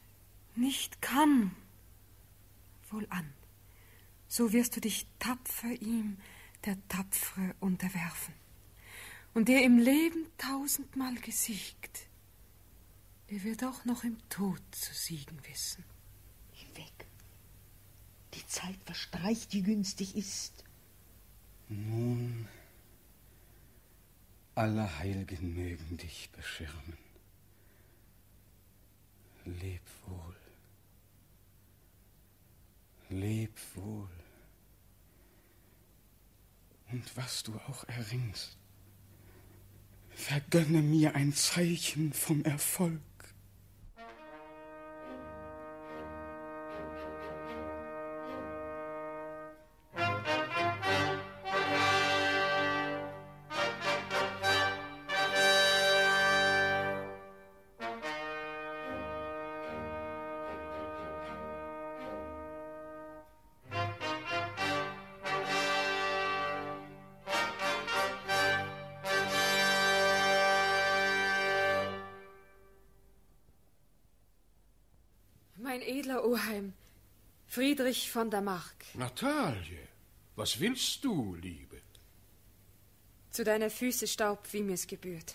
wohlan, so wirst du dich tapfer ihm, der Tapfere, unterwerfen. Und der im Leben 1000-mal gesiegt, der wird auch noch im Tod zu siegen wissen. Hinweg. Die Zeit verstreicht, die günstig ist. Nun, alle Heiligen mögen dich beschirmen. Leb wohl. Leb wohl. Und was du auch erringst, vergönne mir ein Zeichen vom Erfolg. Mein edler Oheim, Friedrich von der Mark. Natalie, was willst du, Liebe? Zu deiner Füße Staub, wie mir's gebührt.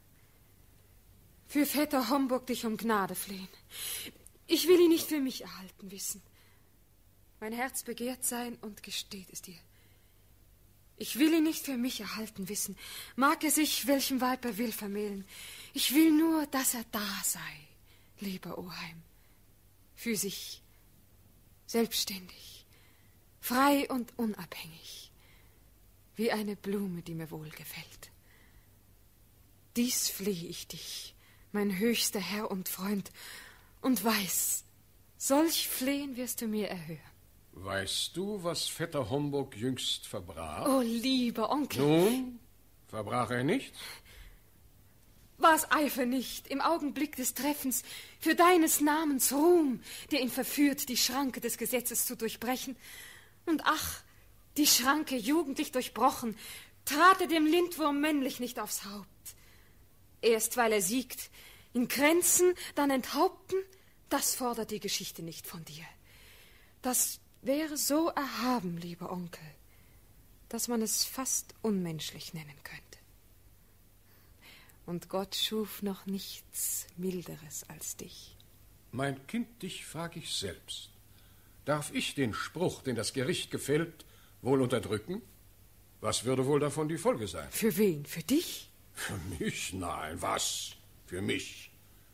Für Vetter Homburg dich um Gnade flehen. Ich will ihn nicht für mich erhalten wissen. Mein Herz begehrt sein und gesteht es dir. Ich will ihn nicht für mich erhalten wissen. Mag er sich, welchem Weib er will, vermählen. Ich will nur, dass er da sei, lieber Oheim. Für sich, selbstständig, frei und unabhängig, wie eine Blume, die mir wohlgefällt. Dies flehe ich dich, mein höchster Herr und Freund, und weiß, solch Flehen wirst du mir erhören. Weißt du, was Vetter Homburg jüngst verbrach? Oh, lieber Onkel. Nun, verbrach er nicht? War's Eifer nicht, im Augenblick des Treffens, für deines Namens Ruhm, der ihn verführt, die Schranke des Gesetzes zu durchbrechen? Und ach, die Schranke jugendlich durchbrochen, trat er dem Lindwurm männlich nicht aufs Haupt. Erst weil er siegt, ihn kränzen, dann enthaupten, das fordert die Geschichte nicht von dir. Das wäre so erhaben, lieber Onkel, dass man es fast unmenschlich nennen könnte. Und Gott schuf noch nichts Milderes als dich. Mein Kind, dich frag ich selbst. Darf ich den Spruch, den das Gericht gefällt, wohl unterdrücken? Was würde wohl davon die Folge sein? Für wen? Für dich? Für mich? Nein, was? Für mich.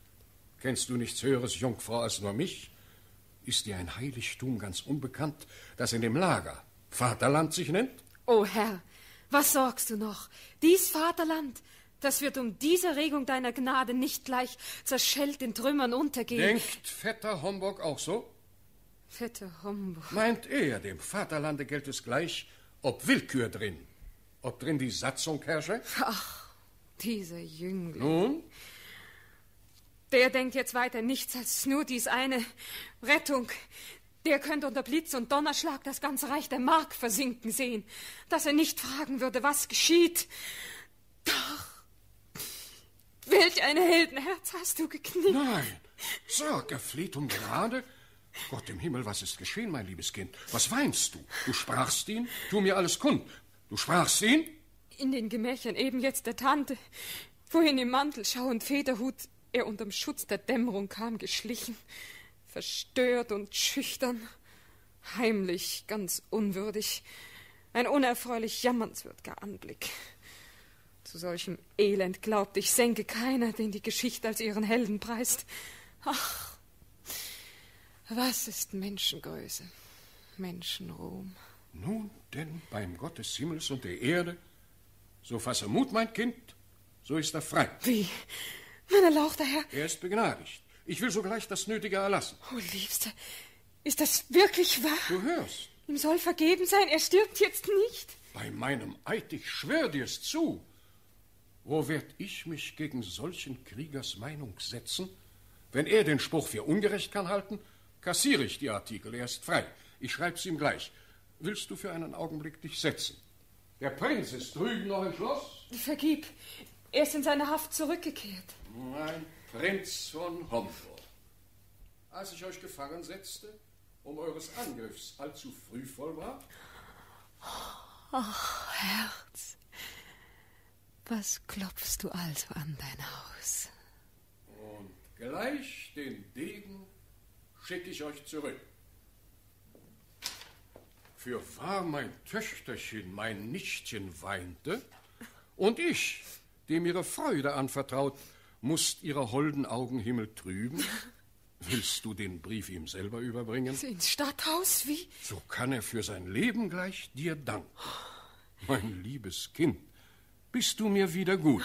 Kennst du nichts Höheres, Jungfrau, als nur mich? Ist dir ein Heiligtum ganz unbekannt, das in dem Lager Vaterland sich nennt? O Herr, was sorgst du noch? Dies Vaterland, das wird um diese Regung deiner Gnade nicht gleich zerschellt in Trümmern untergehen. Denkt Vetter Homburg auch so? Vetter Homburg. Meint er, dem Vaterlande gilt es gleich, ob Willkür drin, ob drin die Satzung herrsche? Ach, dieser Jüngling. Nun? Der denkt jetzt weiter nichts als nur dies eine Rettung. Der könnte unter Blitz und Donnerschlag das ganze Reich der Mark versinken sehen, dass er nicht fragen würde, was geschieht. Doch, welch ein Heldenherz hast du gekniet. Nein, sag, er fleht um Gnade. Gott im Himmel, was ist geschehen, mein liebes Kind? Was weinst du? Du sprachst ihn, tu mir alles kund. Du sprachst ihn? In den Gemächern eben jetzt der Tante, wohin im Mantelschau und Federhut er unterm Schutz der Dämmerung kam geschlichen, verstört und schüchtern, heimlich, ganz unwürdig, ein unerfreulich jammernswürdiger Anblick. Zu solchem Elend glaubt ich, senke keiner, den die Geschichte als ihren Helden preist. Ach, was ist Menschengröße, Menschenruhm? Nun denn, beim Gott des Himmels und der Erde, so fasse Mut, mein Kind, so ist er frei. Wie? Mein erlauchter Herr? Er ist begnadigt. Ich will sogleich das Nötige erlassen. Oh, Liebster, ist das wirklich wahr? Du hörst. Ihm soll vergeben sein, er stirbt jetzt nicht. Bei meinem Eid, ich schwör dir's zu. Wo werd ich mich gegen solchen Kriegers Meinung setzen? Wenn er den Spruch für ungerecht kann halten, kassiere ich die Artikel, er ist frei. Ich schreib's ihm gleich. Willst du für einen Augenblick dich setzen? Der Prinz ist drüben noch im Schloss. Vergib, er ist in seine Haft zurückgekehrt. Mein Prinz von Homburg. Als ich euch gefangen setzte, um eures Angriffs allzu früh voll war? Ach, Herz, was klopfst du also an dein Haus? Und gleich den Degen schicke ich euch zurück. Fürwahr mein Töchterchen, mein Nichtchen weinte, und ich, dem ihre Freude anvertraut, mußt ihre holden Augenhimmel trüben. Willst du den Brief ihm selber überbringen? Ins Stadthaus, wie? So kann er für sein Leben gleich dir danken. Mein liebes Kind, bist du mir wieder gut?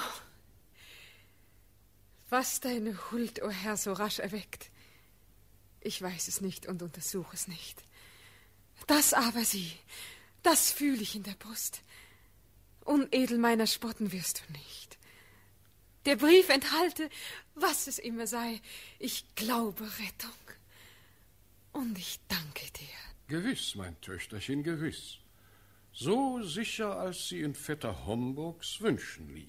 Was deine Huld, o Herr, so rasch erweckt, ich weiß es nicht und untersuche es nicht. Das aber sieh, das fühle ich in der Brust. Unedel meiner spotten wirst du nicht. Der Brief enthalte, was es immer sei, ich glaube Rettung. Und ich danke dir. Gewiss, mein Töchterchen, gewiss. So sicher, als sie in Vetter Homburgs Wünschen liegt.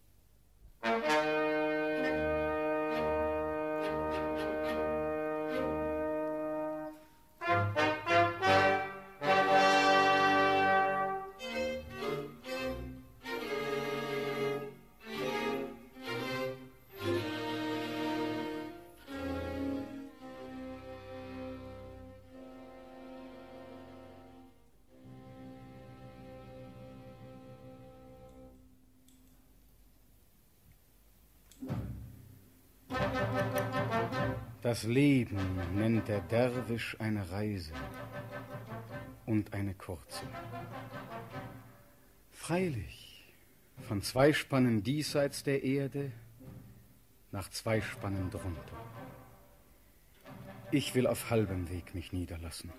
Das Leben nennt der Derwisch eine Reise und eine kurze. Freilich, von 2 Spannen diesseits der Erde nach 2 Spannen drunter. Ich will auf halbem Weg mich niederlassen.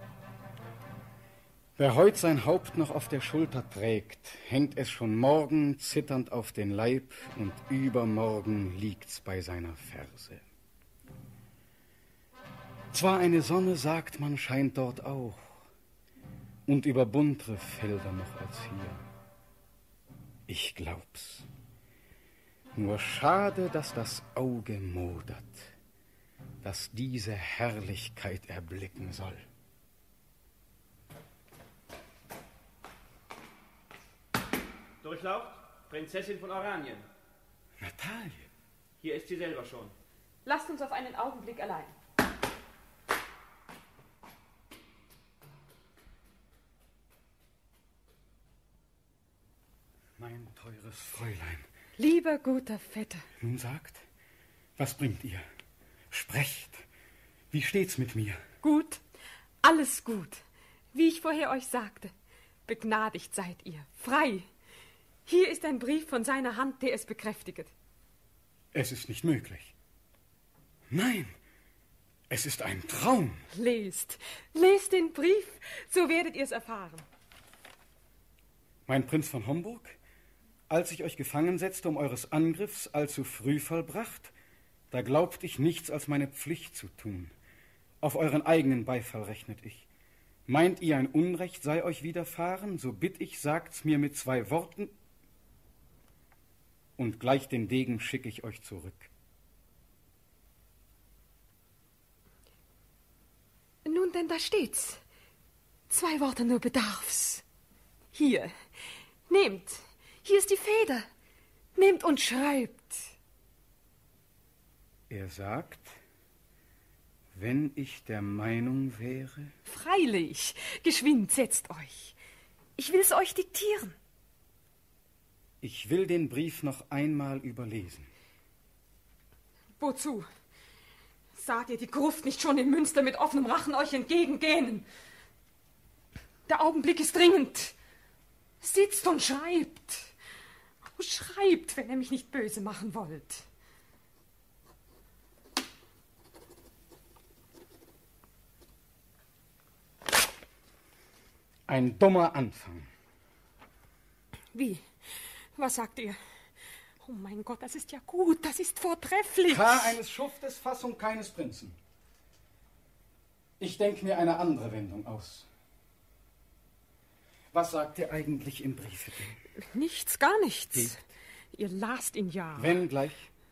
Wer heut sein Haupt noch auf der Schulter trägt, hängt es schon morgen zitternd auf den Leib und übermorgen liegt's bei seiner Ferse. Zwar eine Sonne, sagt man, scheint dort auch, und über buntere Felder noch als hier. Ich glaub's. Nur schade, dass das Auge modert, das diese Herrlichkeit erblicken soll. Durchlaucht, Prinzessin von Oranien. Natalie. Hier ist sie selber schon. Lasst uns auf einen Augenblick allein. Mein teures Fräulein. Lieber guter Vetter. Nun sagt, was bringt ihr? Sprecht. Wie steht's mit mir? Gut, alles gut. Wie ich vorher euch sagte. Begnadigt seid ihr, frei. Hier ist ein Brief von seiner Hand, der es bekräftiget. Es ist nicht möglich. Nein, es ist ein Traum. Lest den Brief, so werdet ihr es erfahren. Mein Prinz von Homburg, als ich euch gefangen setzte, um eures Angriffs allzu früh vollbracht, da glaubt ich nichts als meine Pflicht zu tun. Auf euren eigenen Beifall rechnet ich. Meint ihr, ein Unrecht sei euch widerfahren, so bitt ich, sagt's mir mit 2 Worten, und gleich den Degen schicke ich euch zurück. Nun denn, da steht's. 2 Worte nur bedarf's. Hier, nehmt, hier ist die Feder. Nehmt und schreibt. Er sagt, wenn ich der Meinung wäre... Freilich, geschwind, setzt euch. Ich will's euch diktieren. Ich will den Brief noch einmal überlesen. Wozu? Saht ihr die Gruft nicht schon im Münster mit offenem Rachen euch entgegengähnen? Der Augenblick ist dringend. Sitzt und schreibt. Oh, schreibt, wenn ihr mich nicht böse machen wollt. Ein dummer Anfang. Wie? Was sagt ihr? Oh mein Gott, das ist ja gut, das ist vortrefflich. K. eines Schuftes, Fassung keines Prinzen. Ich denke mir eine andere Wendung aus. Was sagt ihr eigentlich im Briefe? Nichts, gar nichts. Geht. Ihr lasst ihn ja. Wenn gleich.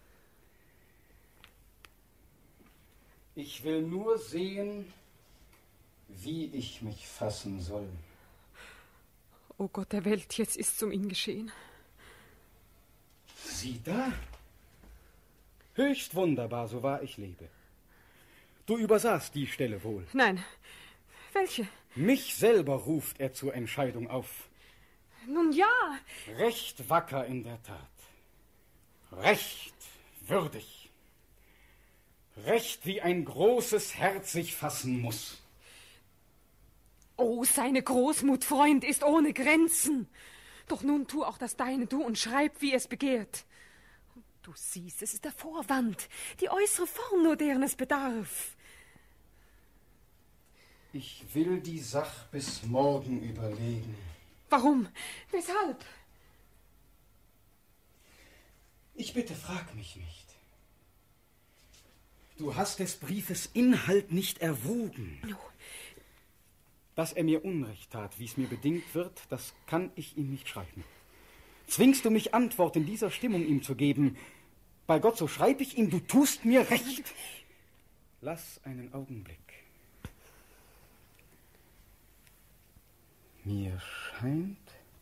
Ich will nur sehen, wie ich mich fassen soll. O Gott der Welt, jetzt ist's um ihn geschehen. Sieh da. Höchst wunderbar, so wahr ich lebe. Du übersahst die Stelle wohl. Nein. Welche? Mich selber ruft er zur Entscheidung auf. Nun ja. Recht wacker in der Tat. Recht würdig. Recht, wie ein großes Herz sich fassen muss. Oh, seine Großmut, Freund, ist ohne Grenzen. Doch nun tu auch das Deine, du, und schreib, wie es begehrt. Du siehst, es ist der Vorwand, die äußere Form nur, deren es bedarf. Ich will die Sach bis morgen überlegen. Warum? Weshalb? Ich bitte, frag mich nicht. Du hast des Briefes Inhalt nicht erwogen. No. Dass er mir Unrecht tat, wie es mir bedingt wird, das kann ich ihm nicht schreiben. Zwingst du mich, Antwort in dieser Stimmung ihm zu geben? Bei Gott, so schreib ich ihm, du tust mir recht. Lass einen Augenblick. Mir scheint...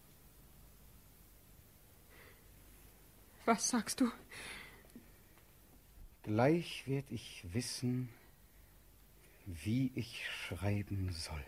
Was sagst du? Gleich werd ich wissen, wie ich schreiben soll.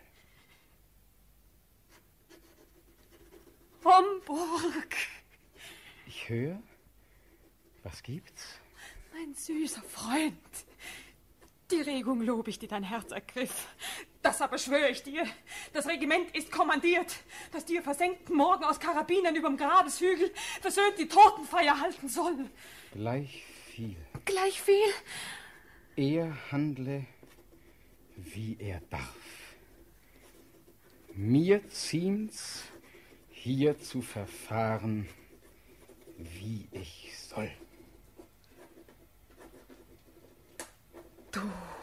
Homburg! Ich höre. Was gibt's? Mein süßer Freund. Die Regung lob ich, die dein Herz ergriff. Das aber schwöre ich dir. Das Regiment ist kommandiert, das dir versenkten Morgen aus Karabinern überm Grabeshügel versöhnt die Totenfeier halten soll. Gleich viel. Gleich viel? Er handle, wie er darf. Mir ziemt's, hier zu verfahren, wie ich soll. Du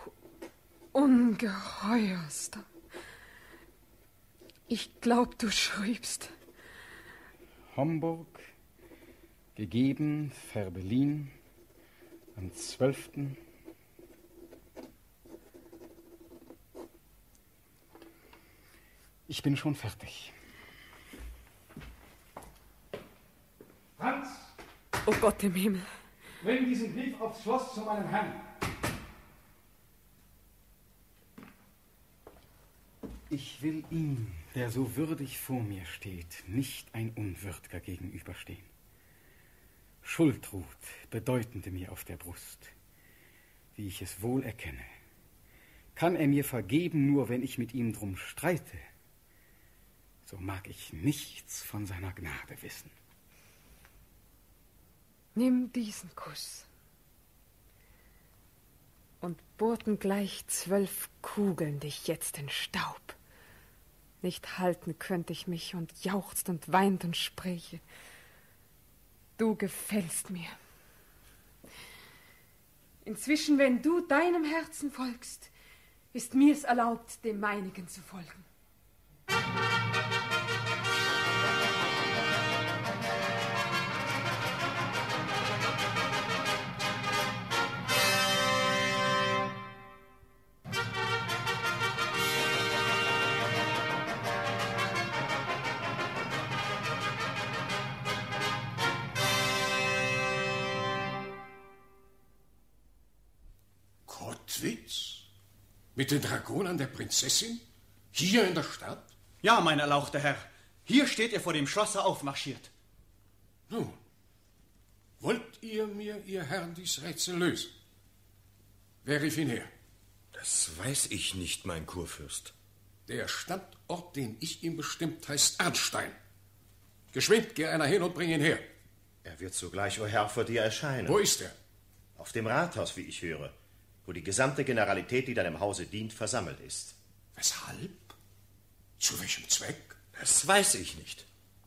Ungeheuerster. Ich glaub, du schriebst. Homburg, gegeben, Fehrbellin, am 12. Ich bin schon fertig. Franz! Oh Gott im Himmel. Bring diesen Brief aufs Schloss zu meinem Herrn. Ich will ihm, der so würdig vor mir steht, nicht ein Unwürdger gegenüberstehen. Schuldruth bedeutende mir auf der Brust. wie ich es wohl erkenne, kann er mir vergeben, nur wenn ich mit ihm drum streite, so mag ich nichts von seiner Gnade wissen. Nimm diesen Kuss und bohrten gleich 12 Kugeln dich jetzt in Staub. Nicht halten könnte ich mich und jauchzt und weint und spräche. Du gefällst mir. Inzwischen, wenn du deinem Herzen folgst, ist mir's erlaubt, dem meinigen zu folgen. Kottwitz? Mit den Dragonern der Prinzessin? Hier in der Stadt? Ja, mein erlauchter Herr. Hier steht er vor dem Schlosse aufmarschiert. Nun, wollt ihr mir, ihr Herren, dies Rätsel lösen? Wer rief ihn her? Das weiß ich nicht, mein Kurfürst. Der Standort, den ich ihm bestimmt, heißt Arnstein. Geschwind, geh einer hin und bring ihn her. Er wird sogleich, o Herr, vor dir erscheinen. Wo ist er? Auf dem Rathaus, wie ich höre, wo die gesamte Generalität, die deinem Hause dient, versammelt ist. Weshalb? Zu welchem Zweck? Das weiß ich nicht.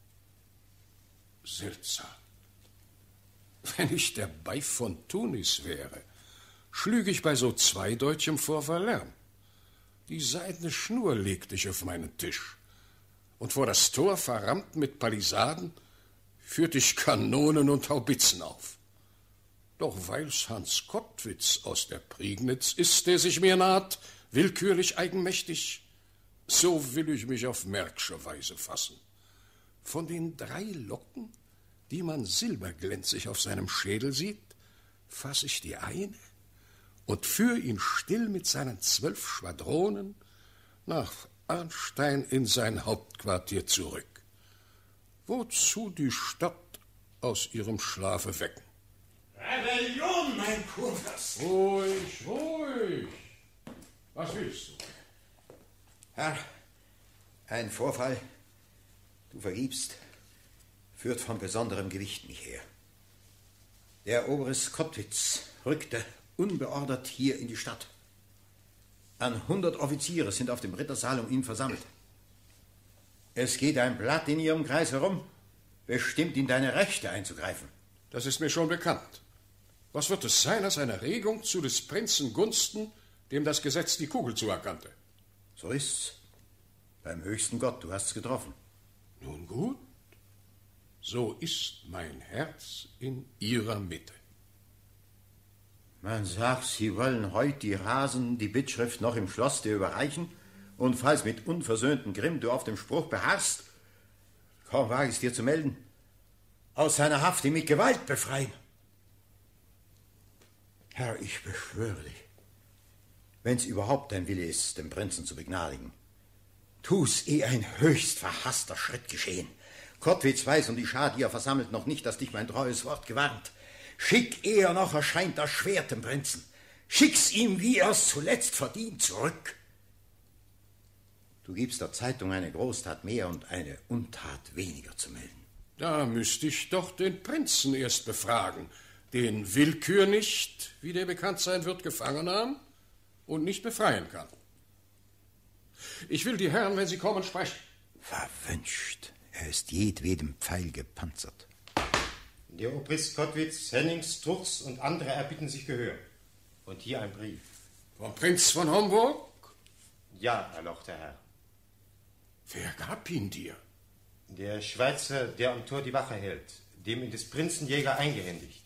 Seltsam. Wenn ich der Bei von Tunis wäre, schlüge ich bei so zweideutschem Vorfall Lärm. Die seidene Schnur legte ich auf meinen Tisch. Und vor das Tor, verrammt mit Palisaden, führte ich Kanonen und Haubitzen auf. Doch weil's Hans Kottwitz aus der Prignitz ist, der sich mir naht, willkürlich eigenmächtig, so will ich mich auf märksche Weise fassen. Von den 3 Locken, die man silberglänzig auf seinem Schädel sieht, fass ich die eine und führ ihn still mit seinen 12 Schwadronen nach Arnstein in sein Hauptquartier zurück. Wozu die Stadt aus ihrem Schlafe wecken? Rebellion, mein Kurfürst! Ruhig, ruhig! Was willst du? Herr, ein Vorfall, du vergibst, führt von besonderem Gewicht mich her. Der Oberst Kottwitz rückte unbeordert hier in die Stadt. An 100 Offiziere sind auf dem Rittersaal um ihn versammelt. Es geht ein Blatt in ihrem Kreis herum, bestimmt in deine Rechte einzugreifen. Das ist mir schon bekannt. Was wird es sein als eine Regung zu des Prinzen Gunsten, dem das Gesetz die Kugel zuerkannte? So ist's. Beim höchsten Gott, du hast's getroffen. Nun gut, so ist mein Herz in ihrer Mitte. Man sagt, sie wollen heut die Rasen die Bittschrift noch im Schloss dir überreichen, und falls mit unversöhntem Grimm du auf dem Spruch beharrst, kaum wage ich es dir zu melden, aus seiner Haft ihn mit Gewalt befreien. Herr, ich beschwöre dich, wenn's überhaupt dein Wille ist, den Prinzen zu begnadigen, tu's, ehe ein höchst verhasster Schritt geschehen. Kottwitz weiß und die Schar, die er versammelt, noch nicht, dass dich mein treues Wort gewarnt. Schick, ehe noch erscheint das Schwert dem Prinzen. Schick's ihm, wie er's zuletzt verdient, zurück. Du gibst der Zeitung eine Großtat mehr und eine Untat weniger zu melden. Da müsste ich doch den Prinzen erst befragen, den Willkür nicht, wie der bekannt sein wird, gefangen nahm und nicht befreien kann. Ich will die Herren, wenn sie kommen, sprechen. Verwünscht. Er ist jedwedem Pfeil gepanzert. Der Obrist Kottwitz, Hennings, Truchs und andere erbitten sich Gehör. Und hier ein Brief. Vom Prinz von Homburg? Ja, erlauchter Herr. Wer gab ihn dir? Der Schweizer, der am Tor die Wache hält, dem in des Prinzen Jäger eingehändigt.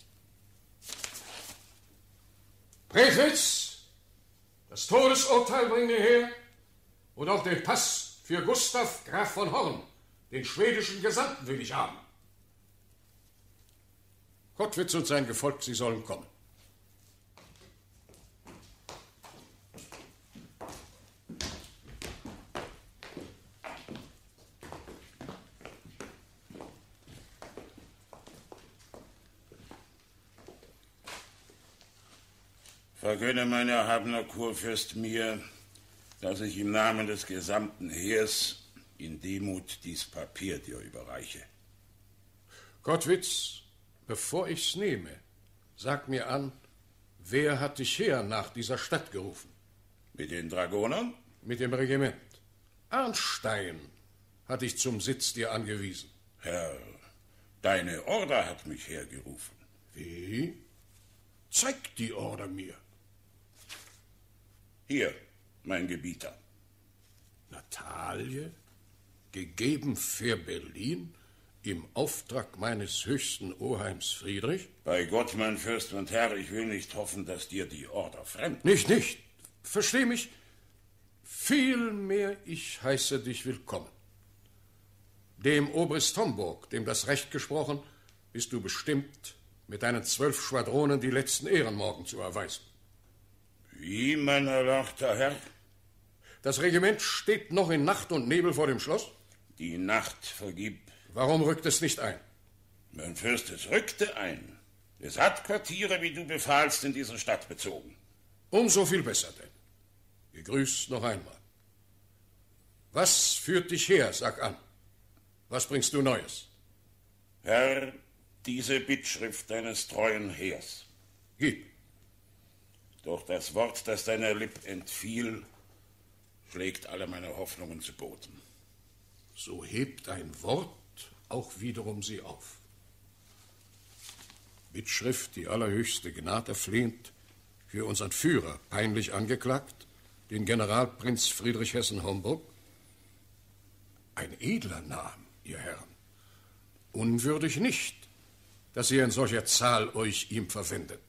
Präfitz, das Todesurteil bring mir her und auch den Pass für Gustav Graf von Horn, den schwedischen Gesandten, will ich haben. Kottwitz und sein Gefolg, sie sollen kommen. Vergönne, mein erhabener Kurfürst, mir, dass ich im Namen des gesamten Heers in Demut dies Papier dir überreiche. Kottwitz, bevor ich's nehme, sag mir an, wer hat dich her nach dieser Stadt gerufen? Mit den Dragonern? Mit dem Regiment. Arnstein hat dich zum Sitz dir angewiesen. Herr, deine Order hat mich hergerufen. Wie? Zeig die Order mir. Hier, mein Gebieter. Natalie, gegeben für Berlin, im Auftrag meines höchsten Oheims Friedrich? Bei Gott, mein Fürst und Herr, ich will nicht hoffen, dass dir die Order fremd ist. Nicht. Versteh mich. Vielmehr, ich heiße dich willkommen. Dem Obrist Homburg, dem das Recht gesprochen, bist du bestimmt, mit deinen 12 Schwadronen die letzten Ehren morgen zu erweisen. Wie, mein erlauchter Herr? Das Regiment steht noch in Nacht und Nebel vor dem Schloss? Die Nacht vergib. Warum rückt es nicht ein? Mein Fürst, es rückte ein. Es hat Quartiere, wie du befahlst, in dieser Stadt bezogen. Umso viel besser denn. Gegrüßt noch einmal. Was führt dich her, sag an? Was bringst du Neues? Herr, diese Bittschrift deines treuen Heers. Gib. Doch das Wort, das deiner Lipp entfiel, schlägt alle meine Hoffnungen zu Boden. So hebt ein Wort auch wiederum sie auf. Bittschrift, die allerhöchste Gnade erflehnt, für unseren Führer peinlich angeklagt, den Generalprinz Friedrich Hessen-Homburg. Ein edler Name, ihr Herren. Unwürdig nicht, dass ihr in solcher Zahl euch ihm verwendet.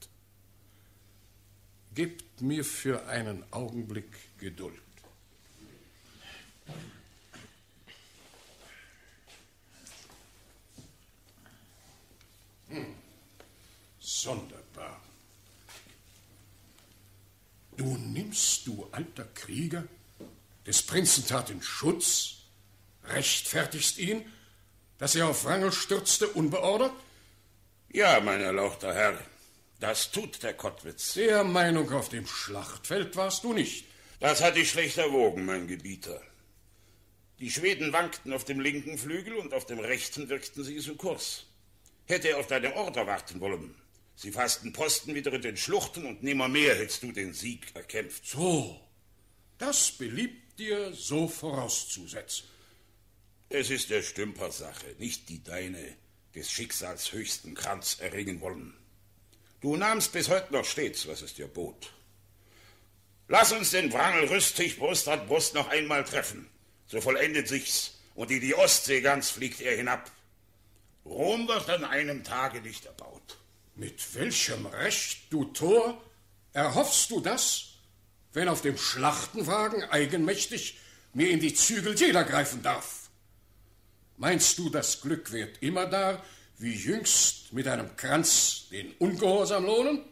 Gebt mir für einen Augenblick Geduld. Sonderbar. Du nimmst, du alter Krieger, des Prinzentat in Schutz, rechtfertigst ihn, dass er auf Wrangel stürzte, unbeordert? Ja, mein erlauchter Herr, das tut der Kottwitz. Der Meinung auf dem Schlachtfeld warst du nicht. Das hatte ich schlecht erwogen, mein Gebieter. Die Schweden wankten auf dem linken Flügel und auf dem rechten wirkten sie so Kurs. Hätte er auf deine Order warten wollen. Sie fassten Posten wieder in den Schluchten und nimmermehr hättest du den Sieg erkämpft. So, das beliebt dir so vorauszusetzen. Es ist der Stümpersache, nicht die deine, des Schicksals höchsten Kranz erringen wollen. Du nahmst bis heute noch stets, was es dir bot. Lass uns den Wrangel rüstig Brust an Brust noch einmal treffen. So vollendet sich's, und in die Ostsee ganz fliegt er hinab. Rom wird an einem Tage nicht erbaut. Mit welchem Recht, du Tor, erhoffst du das, wenn auf dem Schlachtenwagen eigenmächtig mir in die Zügel jeder greifen darf? Meinst du, das Glück wird immer da, wie jüngst mit einem Kranz den Ungehorsam lohnen?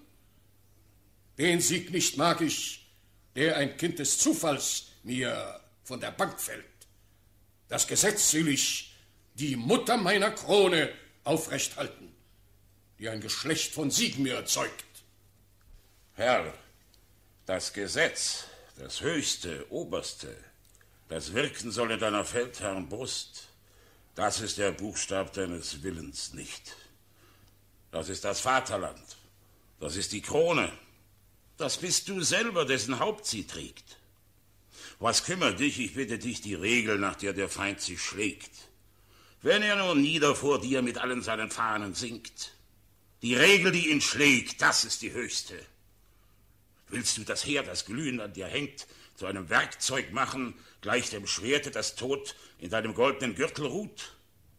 Den Sieg nicht mag ich, der ein Kind des Zufalls mir von der Bank fällt. Das Gesetz will ich, die Mutter meiner Krone, aufrecht halten, die ein Geschlecht von Siegen mir erzeugt. Herr, das Gesetz, das höchste, oberste, das wirken soll in deiner Feldherrn Brust, das ist der Buchstab deines Willens nicht. Das ist das Vaterland, das ist die Krone, das bist du selber, dessen Haupt sie trägt. Was kümmert dich, ich bitte dich, die Regel, nach der der Feind sich schlägt? Wenn er nur nieder vor dir mit allen seinen Fahnen sinkt. Die Regel, die ihn schlägt, das ist die höchste. Willst du das Heer, das glühend an dir hängt, zu einem Werkzeug machen, gleich dem Schwerte, das tot in deinem goldenen Gürtel ruht?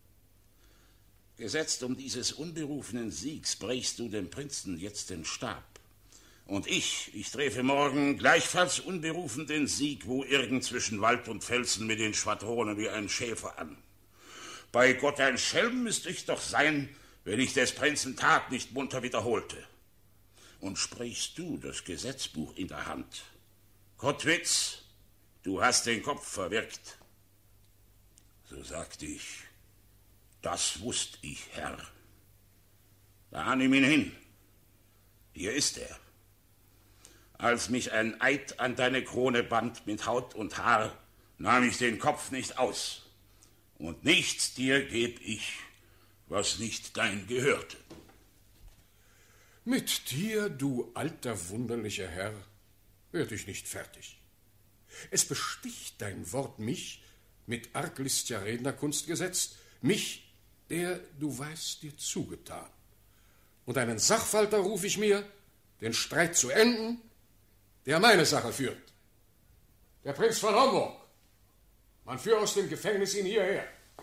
Gesetzt um dieses unberufenen Siegs brichst du dem Prinzen jetzt den Stab. Und ich treffe morgen gleichfalls unberufen den Sieg, wo irgend zwischen Wald und Felsen mit den Schwadronen wie ein Schäfer an. Bei Gott, ein Schelm müsste ich doch sein, wenn ich des Prinzen Tat nicht munter wiederholte. Und sprichst du das Gesetzbuch in der Hand. Kottwitz, du hast den Kopf verwirkt. So sagte ich, das wusst ich, Herr. Da nimm ihn hin. Hier ist er. Als mich ein Eid an deine Krone band mit Haut und Haar, nahm ich den Kopf nicht aus. Und nichts dir geb ich, was nicht dein gehörte. Mit dir, du alter wunderlicher Herr, werd ich nicht fertig. Es besticht dein Wort mich, mit arglistiger Rednerkunst gesetzt, mich, der, du weißt, dir zugetan. Und einen Sachwalter ruf ich mir, den Streit zu enden, der meine Sache führt. Der Prinz von Homburg. Man führe aus dem Gefängnis ihn hierher.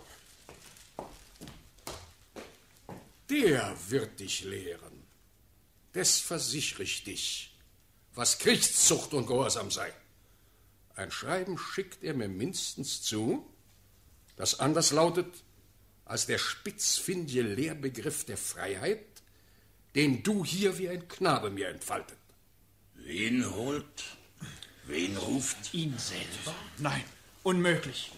Der wird dich lehren. Des versichere ich dich, was Kriegszucht und Gehorsam sei. Ein Schreiben schickt er mir mindestens zu, das anders lautet als der spitzfindige Lehrbegriff der Freiheit, den du hier wie ein Knabe mir entfaltet. Wen holt? Wen ruft? Ihn selber? Nein, unmöglich.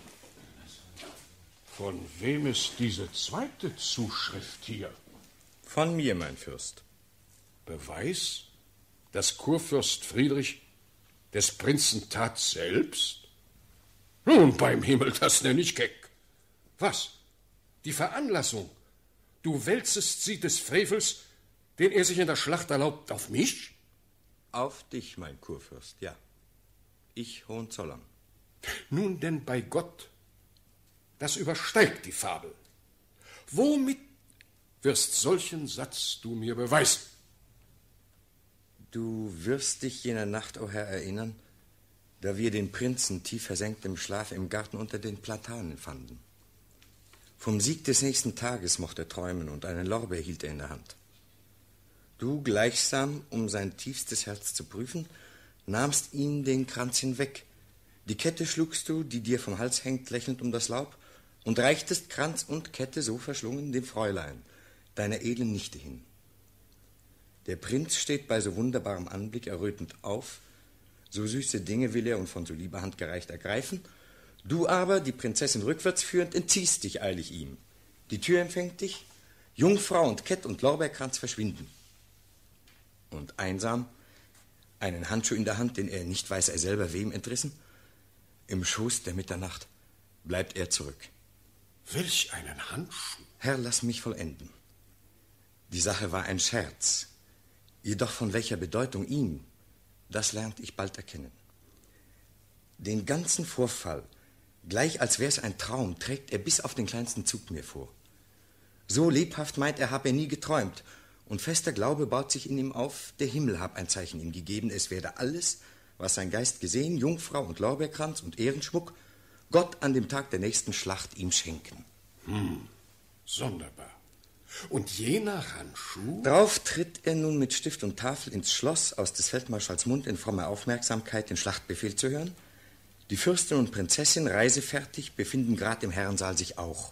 Von wem ist diese zweite Zuschrift hier? Von mir, mein Fürst. Beweis, dass Kurfürst Friedrich des Prinzen Tat selbst? Nun, beim Himmel, das nenn ich keck. Was? Die Veranlassung? Du wälzest sie des Frevels, den er sich in der Schlacht erlaubt, auf mich? Auf dich, mein Kurfürst, ja. Ich, Hohenzollern. Nun denn bei Gott, das übersteigt die Fabel. Womit wirst solchen Satz du mir beweisen? Du wirst dich jener Nacht, o Herr, erinnern, da wir den Prinzen tief versenkt im Schlaf im Garten unter den Platanen fanden. Vom Sieg des nächsten Tages mochte er träumen, und einen Lorbeer hielt er in der Hand. Du gleichsam, um sein tiefstes Herz zu prüfen, nahmst ihm den Kranz hinweg. Die Kette schlugst du, die dir vom Hals hängt, lächelnd um das Laub, und reichtest Kranz und Kette so verschlungen dem Fräulein, deiner edlen Nichte, hin. Der Prinz steht bei so wunderbarem Anblick errötend auf, so süße Dinge will er und von so lieber Hand gereicht ergreifen. Du aber, die Prinzessin rückwärts führend, entziehst dich eilig ihm. Die Tür empfängt dich, Jungfrau und Kett und Lorbeerkranz verschwinden. Und einsam, einen Handschuh in der Hand, den er nicht weiß, er selber wem entrissen, im Schoß der Mitternacht bleibt er zurück. Welch einen Handschuh? Herr, lass mich vollenden. Die Sache war ein Scherz. Jedoch von welcher Bedeutung ihm, das lernt ich bald erkennen. Den ganzen Vorfall, gleich als wär's ein Traum, trägt er bis auf den kleinsten Zug mir vor. So lebhaft meint er, hab er nie geträumt, und fester Glaube baut sich in ihm auf, der Himmel hab ein Zeichen ihm gegeben, es werde alles, was sein Geist gesehen, Jungfrau und Lorbeerkranz und Ehrenschmuck, Gott an dem Tag der nächsten Schlacht ihm schenken. Sonderbar. Und jener Handschuh? Drauf tritt er nun mit Stift und Tafel ins Schloss, aus des Feldmarschalls Mund in frommer Aufmerksamkeit den Schlachtbefehl zu hören. Die Fürstin und Prinzessin, reisefertig, befinden grad im Herrensaal sich auch.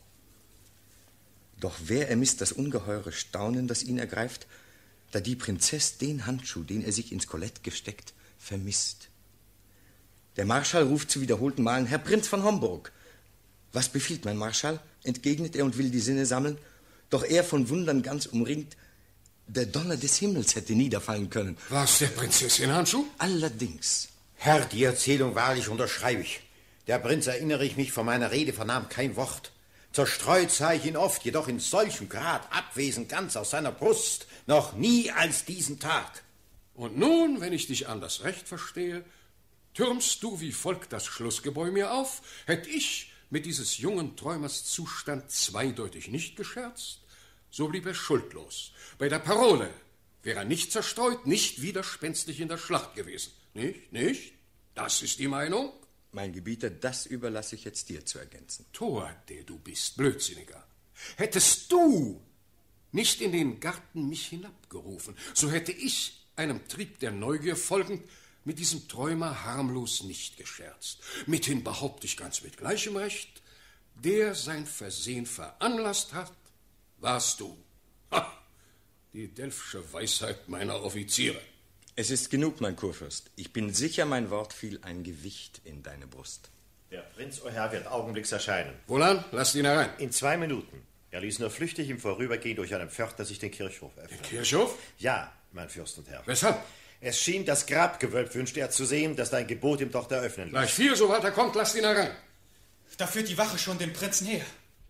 Doch wer ermisst das ungeheure Staunen, das ihn ergreift, da die Prinzess den Handschuh, den er sich ins Kollett gesteckt, vermisst. Der Marschall ruft zu wiederholten Malen: Herr Prinz von Homburg! Was befiehlt mein Marschall? Entgegnet er und will die Sinne sammeln. Doch er, von Wundern ganz umringt, der Donner des Himmels hätte niederfallen können. War's der Prinzessin Handschuh? Allerdings. Herr, die Erzählung wahrlich unterschreibe ich. Der Prinz, erinnere ich mich, von meiner Rede vernahm kein Wort. Zerstreut sah ich ihn oft, jedoch in solchem Grad, abwesend ganz aus seiner Brust, noch nie als diesen Tag. Und nun, wenn ich dich anders recht verstehe, türmst du wie folgt das Schlussgebäude mir auf, hätt ich mit dieses jungen Träumers Zustand zweideutig nicht gescherzt, so blieb er schuldlos. Bei der Parole wäre er nicht zerstreut, nicht widerspenstig in der Schlacht gewesen. Nicht? Das ist die Meinung? Mein Gebieter, das überlasse ich jetzt dir zu ergänzen. Tor, der du bist, Blödsinniger. Hättest du nicht in den Garten mich hinabgerufen, so hätte ich, einem Trieb der Neugier folgend, mit diesem Träumer harmlos nicht gescherzt. Mithin behaupte ich ganz mit gleichem Recht, der sein Versehen veranlasst hat, warst du. Ha! Die Delfsche Weisheit meiner Offiziere. Es ist genug, mein Kurfürst. Ich bin sicher, mein Wort fiel ein Gewicht in deine Brust. Der Prinz, o Herr, wird augenblicks erscheinen. Wohlan, lasst ihn herein. In 2 Minuten. Er ließ nur flüchtig im Vorübergehen durch einen Pförtner sich den Kirchhof öffnen. Den Kirchhof? Ja, mein Fürst und Herr. Weshalb? Es schien, das Grabgewölb wünschte er zu sehen, das dein Gebot ihm dort eröffnen Gleich viel, sobald er kommt, lasst ihn herein. Da führt die Wache schon den Prinzen her.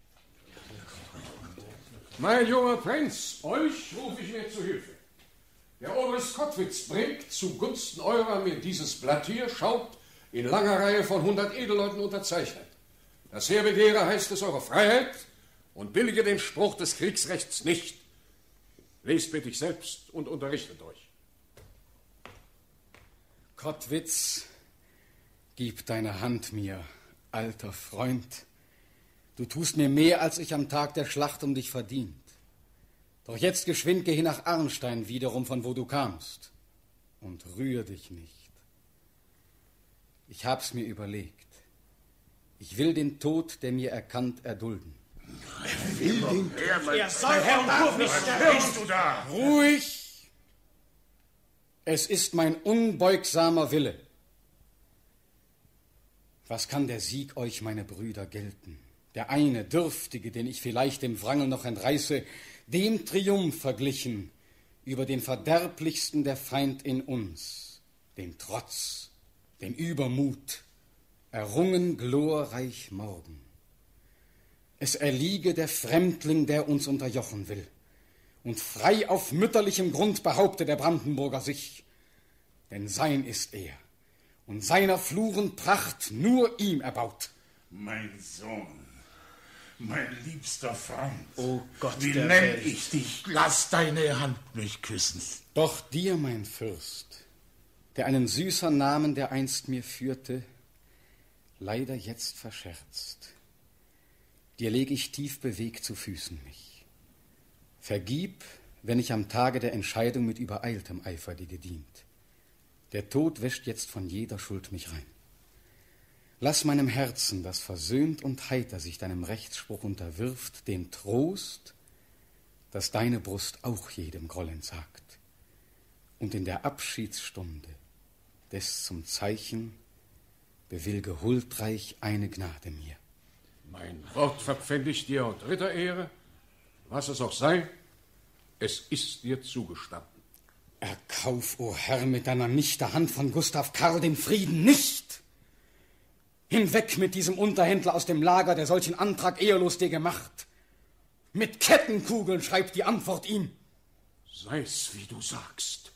Mein junger Prinz, euch rufe ich mir zu Hilfe. Der Oberst Kottwitz bringt zugunsten eurer mir dieses Blatt hier, schaut, in langer Reihe von 100 Edelleuten unterzeichnet. Das Heerbegehre heißt es eure Freiheit und billige den Spruch des Kriegsrechts nicht. Lest bitte ich selbst und unterrichtet euch. Kottwitz, gib deine Hand mir, alter Freund. Du tust mir mehr, als ich am Tag der Schlacht um dich verdient. Doch jetzt geschwind geh nach Arnstein wiederum, von wo du kamst, und rühr dich nicht. Ich hab's mir überlegt. Ich will den Tod, der mir erkannt, erdulden. Er soll Herr und Hof nicht bist du da? Ruhig! Es ist mein unbeugsamer Wille. Was kann der Sieg euch, meine Brüder, gelten? Der eine, dürftige, den ich vielleicht dem Wrangel noch entreiße, dem Triumph verglichen über den verderblichsten der Feind in uns, den Trotz, den Übermut, errungen glorreich morgen. Es erliege der Fremdling, der uns unterjochen will, und frei auf mütterlichem Grund behaupte der Brandenburger sich, denn sein ist er, und seiner Fluren Pracht nur ihm erbaut. Mein Sohn, mein liebster Freund. O Gott, wie der nenn Welt. ich dich? Lass deine Hand mich küssen. Doch dir, mein Fürst, der einen süßer Namen, der einst mir führte, leider jetzt verscherzt. Dir leg ich tief bewegt zu Füßen mich. Vergib, wenn ich am Tage der Entscheidung mit übereiltem Eifer dir gedient. Der Tod wäscht jetzt von jeder Schuld mich rein. Lass meinem Herzen, das versöhnt und heiter sich deinem Rechtsspruch unterwirft, den Trost, dass deine Brust auch jedem Groll entsagt. Und in der Abschiedsstunde des zum Zeichen bewilge huldreich eine Gnade mir. Mein Wort verpfände ich dir und Ritterehre, was es auch sei, es ist dir zugestanden. Erkauf, o Herr, mit deiner Nichte Hand von Gustav Karl den Frieden nicht! Hinweg mit diesem Unterhändler aus dem Lager, der solchen Antrag ehelos dir gemacht. Mit Kettenkugeln schreibt die Antwort ihm. Sei's, wie du sagst.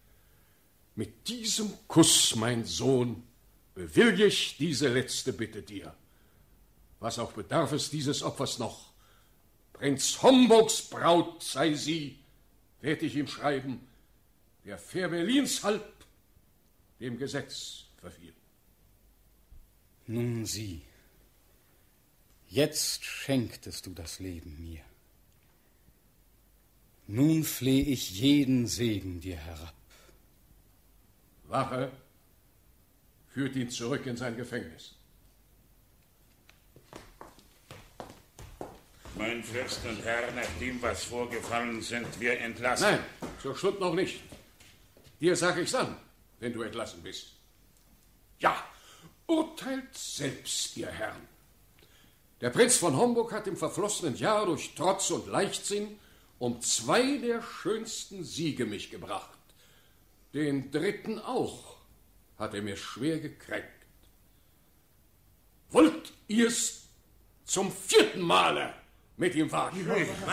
Mit diesem Kuss, mein Sohn, bewillige ich diese letzte Bitte dir. Was auch bedarf es dieses Opfers noch. Prinz Homburgs Braut sei sie, werd ich ihm schreiben, der fair Berlins halb dem Gesetz verfiel. Nun sieh, jetzt schenktest du das Leben mir. Nun fleh ich jeden Segen dir herab. Wache, führt ihn zurück in sein Gefängnis. Mein Fürst und Herr, nach dem, was vorgefallen, sind wir entlassen. Nein, zur Stund noch nicht. Dir sage ich's an, wenn du entlassen bist. Ja, urteilt selbst, ihr Herren. Der Prinz von Homburg hat im verflossenen Jahr durch Trotz und Leichtsinn um 2 der schönsten Siege mich gebracht. Den 3. auch hat er mir schwer gekränkt. Wollt ihr's zum 4. Male mit ihm wagen?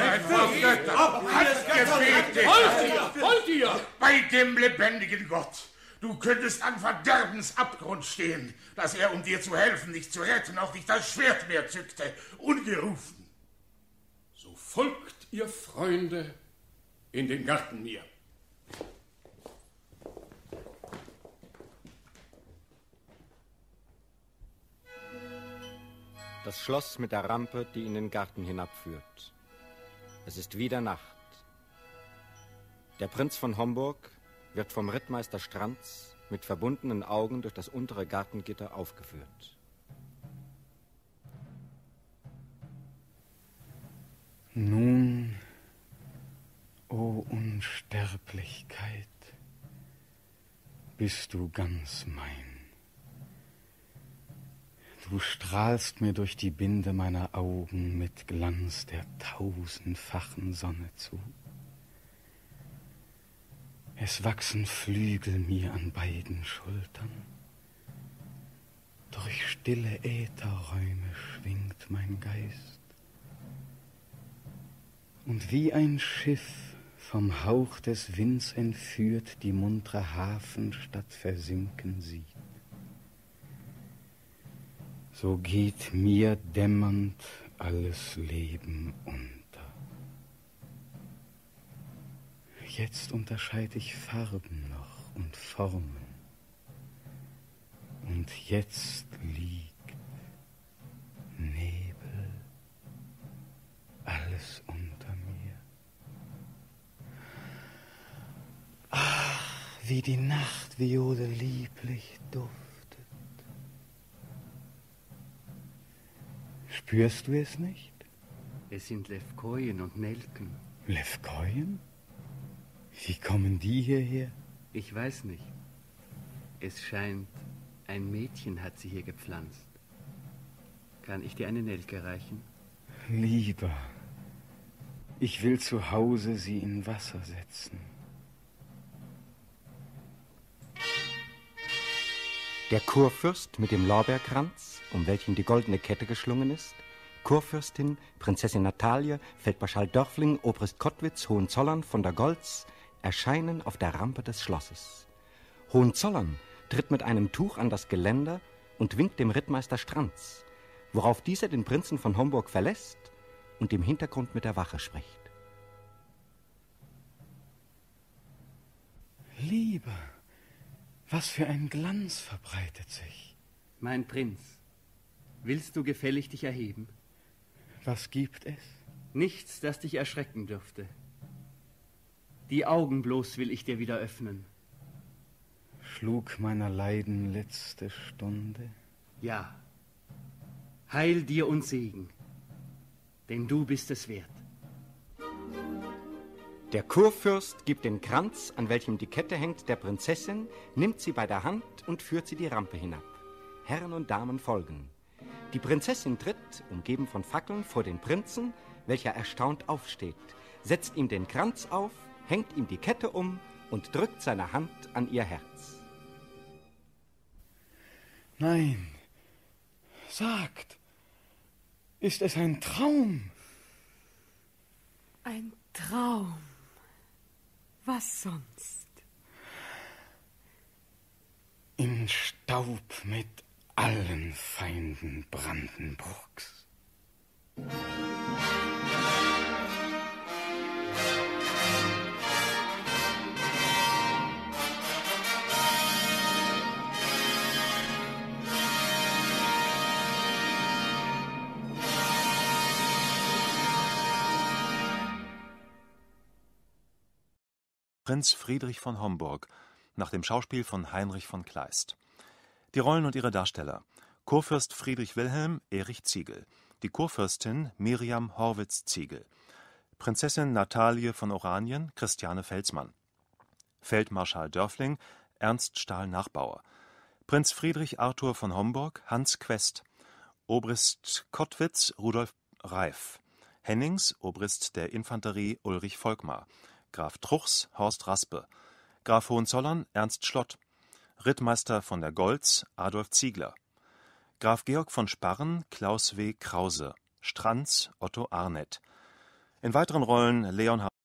Wollt ihr? Bei dem lebendigen Gott. Du könntest an Verderbensabgrund stehen, dass er, um dir zu helfen, dich zu retten, auch nicht das Schwert mehr zückte, ungerufen. So folgt ihr, Freunde, in den Garten mir. Das Schloss mit der Rampe, die in den Garten hinabführt. Es ist wieder Nacht. Der Prinz von Homburg wird vom Rittmeister Stranz mit verbundenen Augen durch das untere Gartengitter aufgeführt. Nun, o Unsterblichkeit, bist du ganz mein. Du strahlst mir durch die Binde meiner Augen mit Glanz der tausendfachen Sonne zu. Es wachsen Flügel mir an beiden Schultern. Durch stille Ätherräume schwingt mein Geist. Und wie ein Schiff vom Hauch des Winds entführt die muntre Hafenstadt versinken sieht. So geht mir dämmernd alles Leben unter. Jetzt unterscheid ich Farben noch und Formen. Und jetzt liegt Nebel, alles unter mir. Ach, wie die Nachtviole lieblich duftet. Spürst du es nicht? Es sind Levkojen und Nelken. Levkojen? Wie kommen die hierher? Ich weiß nicht. Es scheint, ein Mädchen hat sie hier gepflanzt. Kann ich dir eine Nelke reichen? Lieber, ich will zu Hause sie in Wasser setzen. Der Kurfürst mit dem Lorbeerkranz, um welchen die goldene Kette geschlungen ist, Kurfürstin, Prinzessin Natalie, Feldmarschall Dörfling, Obrist Kottwitz, Hohenzollern von der Goltz erscheinen auf der Rampe des Schlosses. Hohenzollern tritt mit einem Tuch an das Geländer und winkt dem Rittmeister Stranz, worauf dieser den Prinzen von Homburg verlässt und im Hintergrund mit der Wache spricht. Lieber, was für ein Glanz verbreitet sich. Mein Prinz, willst du gefällig dich erheben? Was gibt es? Nichts, das dich erschrecken dürfte. Die Augen bloß will ich dir wieder öffnen. Schlug meiner Leiden letzte Stunde? Ja. Heil dir und Segen, denn du bist es wert. Der Kurfürst gibt den Kranz, an welchem die Kette hängt, der Prinzessin, nimmt sie bei der Hand und führt sie die Rampe hinab. Herren und Damen folgen. Die Prinzessin tritt, umgeben von Fackeln, vor den Prinzen, welcher erstaunt aufsteht, setzt ihm den Kranz auf, hängt ihm die Kette um und drückt seine Hand an ihr Herz. Nein, sagt, ist es ein Traum? Ein Traum. Was sonst? Im Staub mit allen Feinden Brandenburgs. Prinz Friedrich von Homburg, nach dem Schauspiel von Heinrich von Kleist. Die Rollen und ihre Darsteller: Kurfürst Friedrich Wilhelm, Erich Ziegel; die Kurfürstin Miriam Horwitz-Ziegel; Prinzessin Natalie von Oranien, Christiane Felsmann; Feldmarschall Dörfling, Ernst Stahl-Nachbauer; Prinz Friedrich Arthur von Homburg, Hans Quest; Obrist Kottwitz, Rudolf Reif; Hennings, Obrist der Infanterie, Ulrich Volkmar; Graf Truchs, Horst Raspe; Graf Hohenzollern, Ernst Schlott; Rittmeister von der Goltz, Adolf Ziegler; Graf Georg von Sparren, Klaus W. Krause; Stranz, Otto Arnett. In weiteren Rollen Leonhard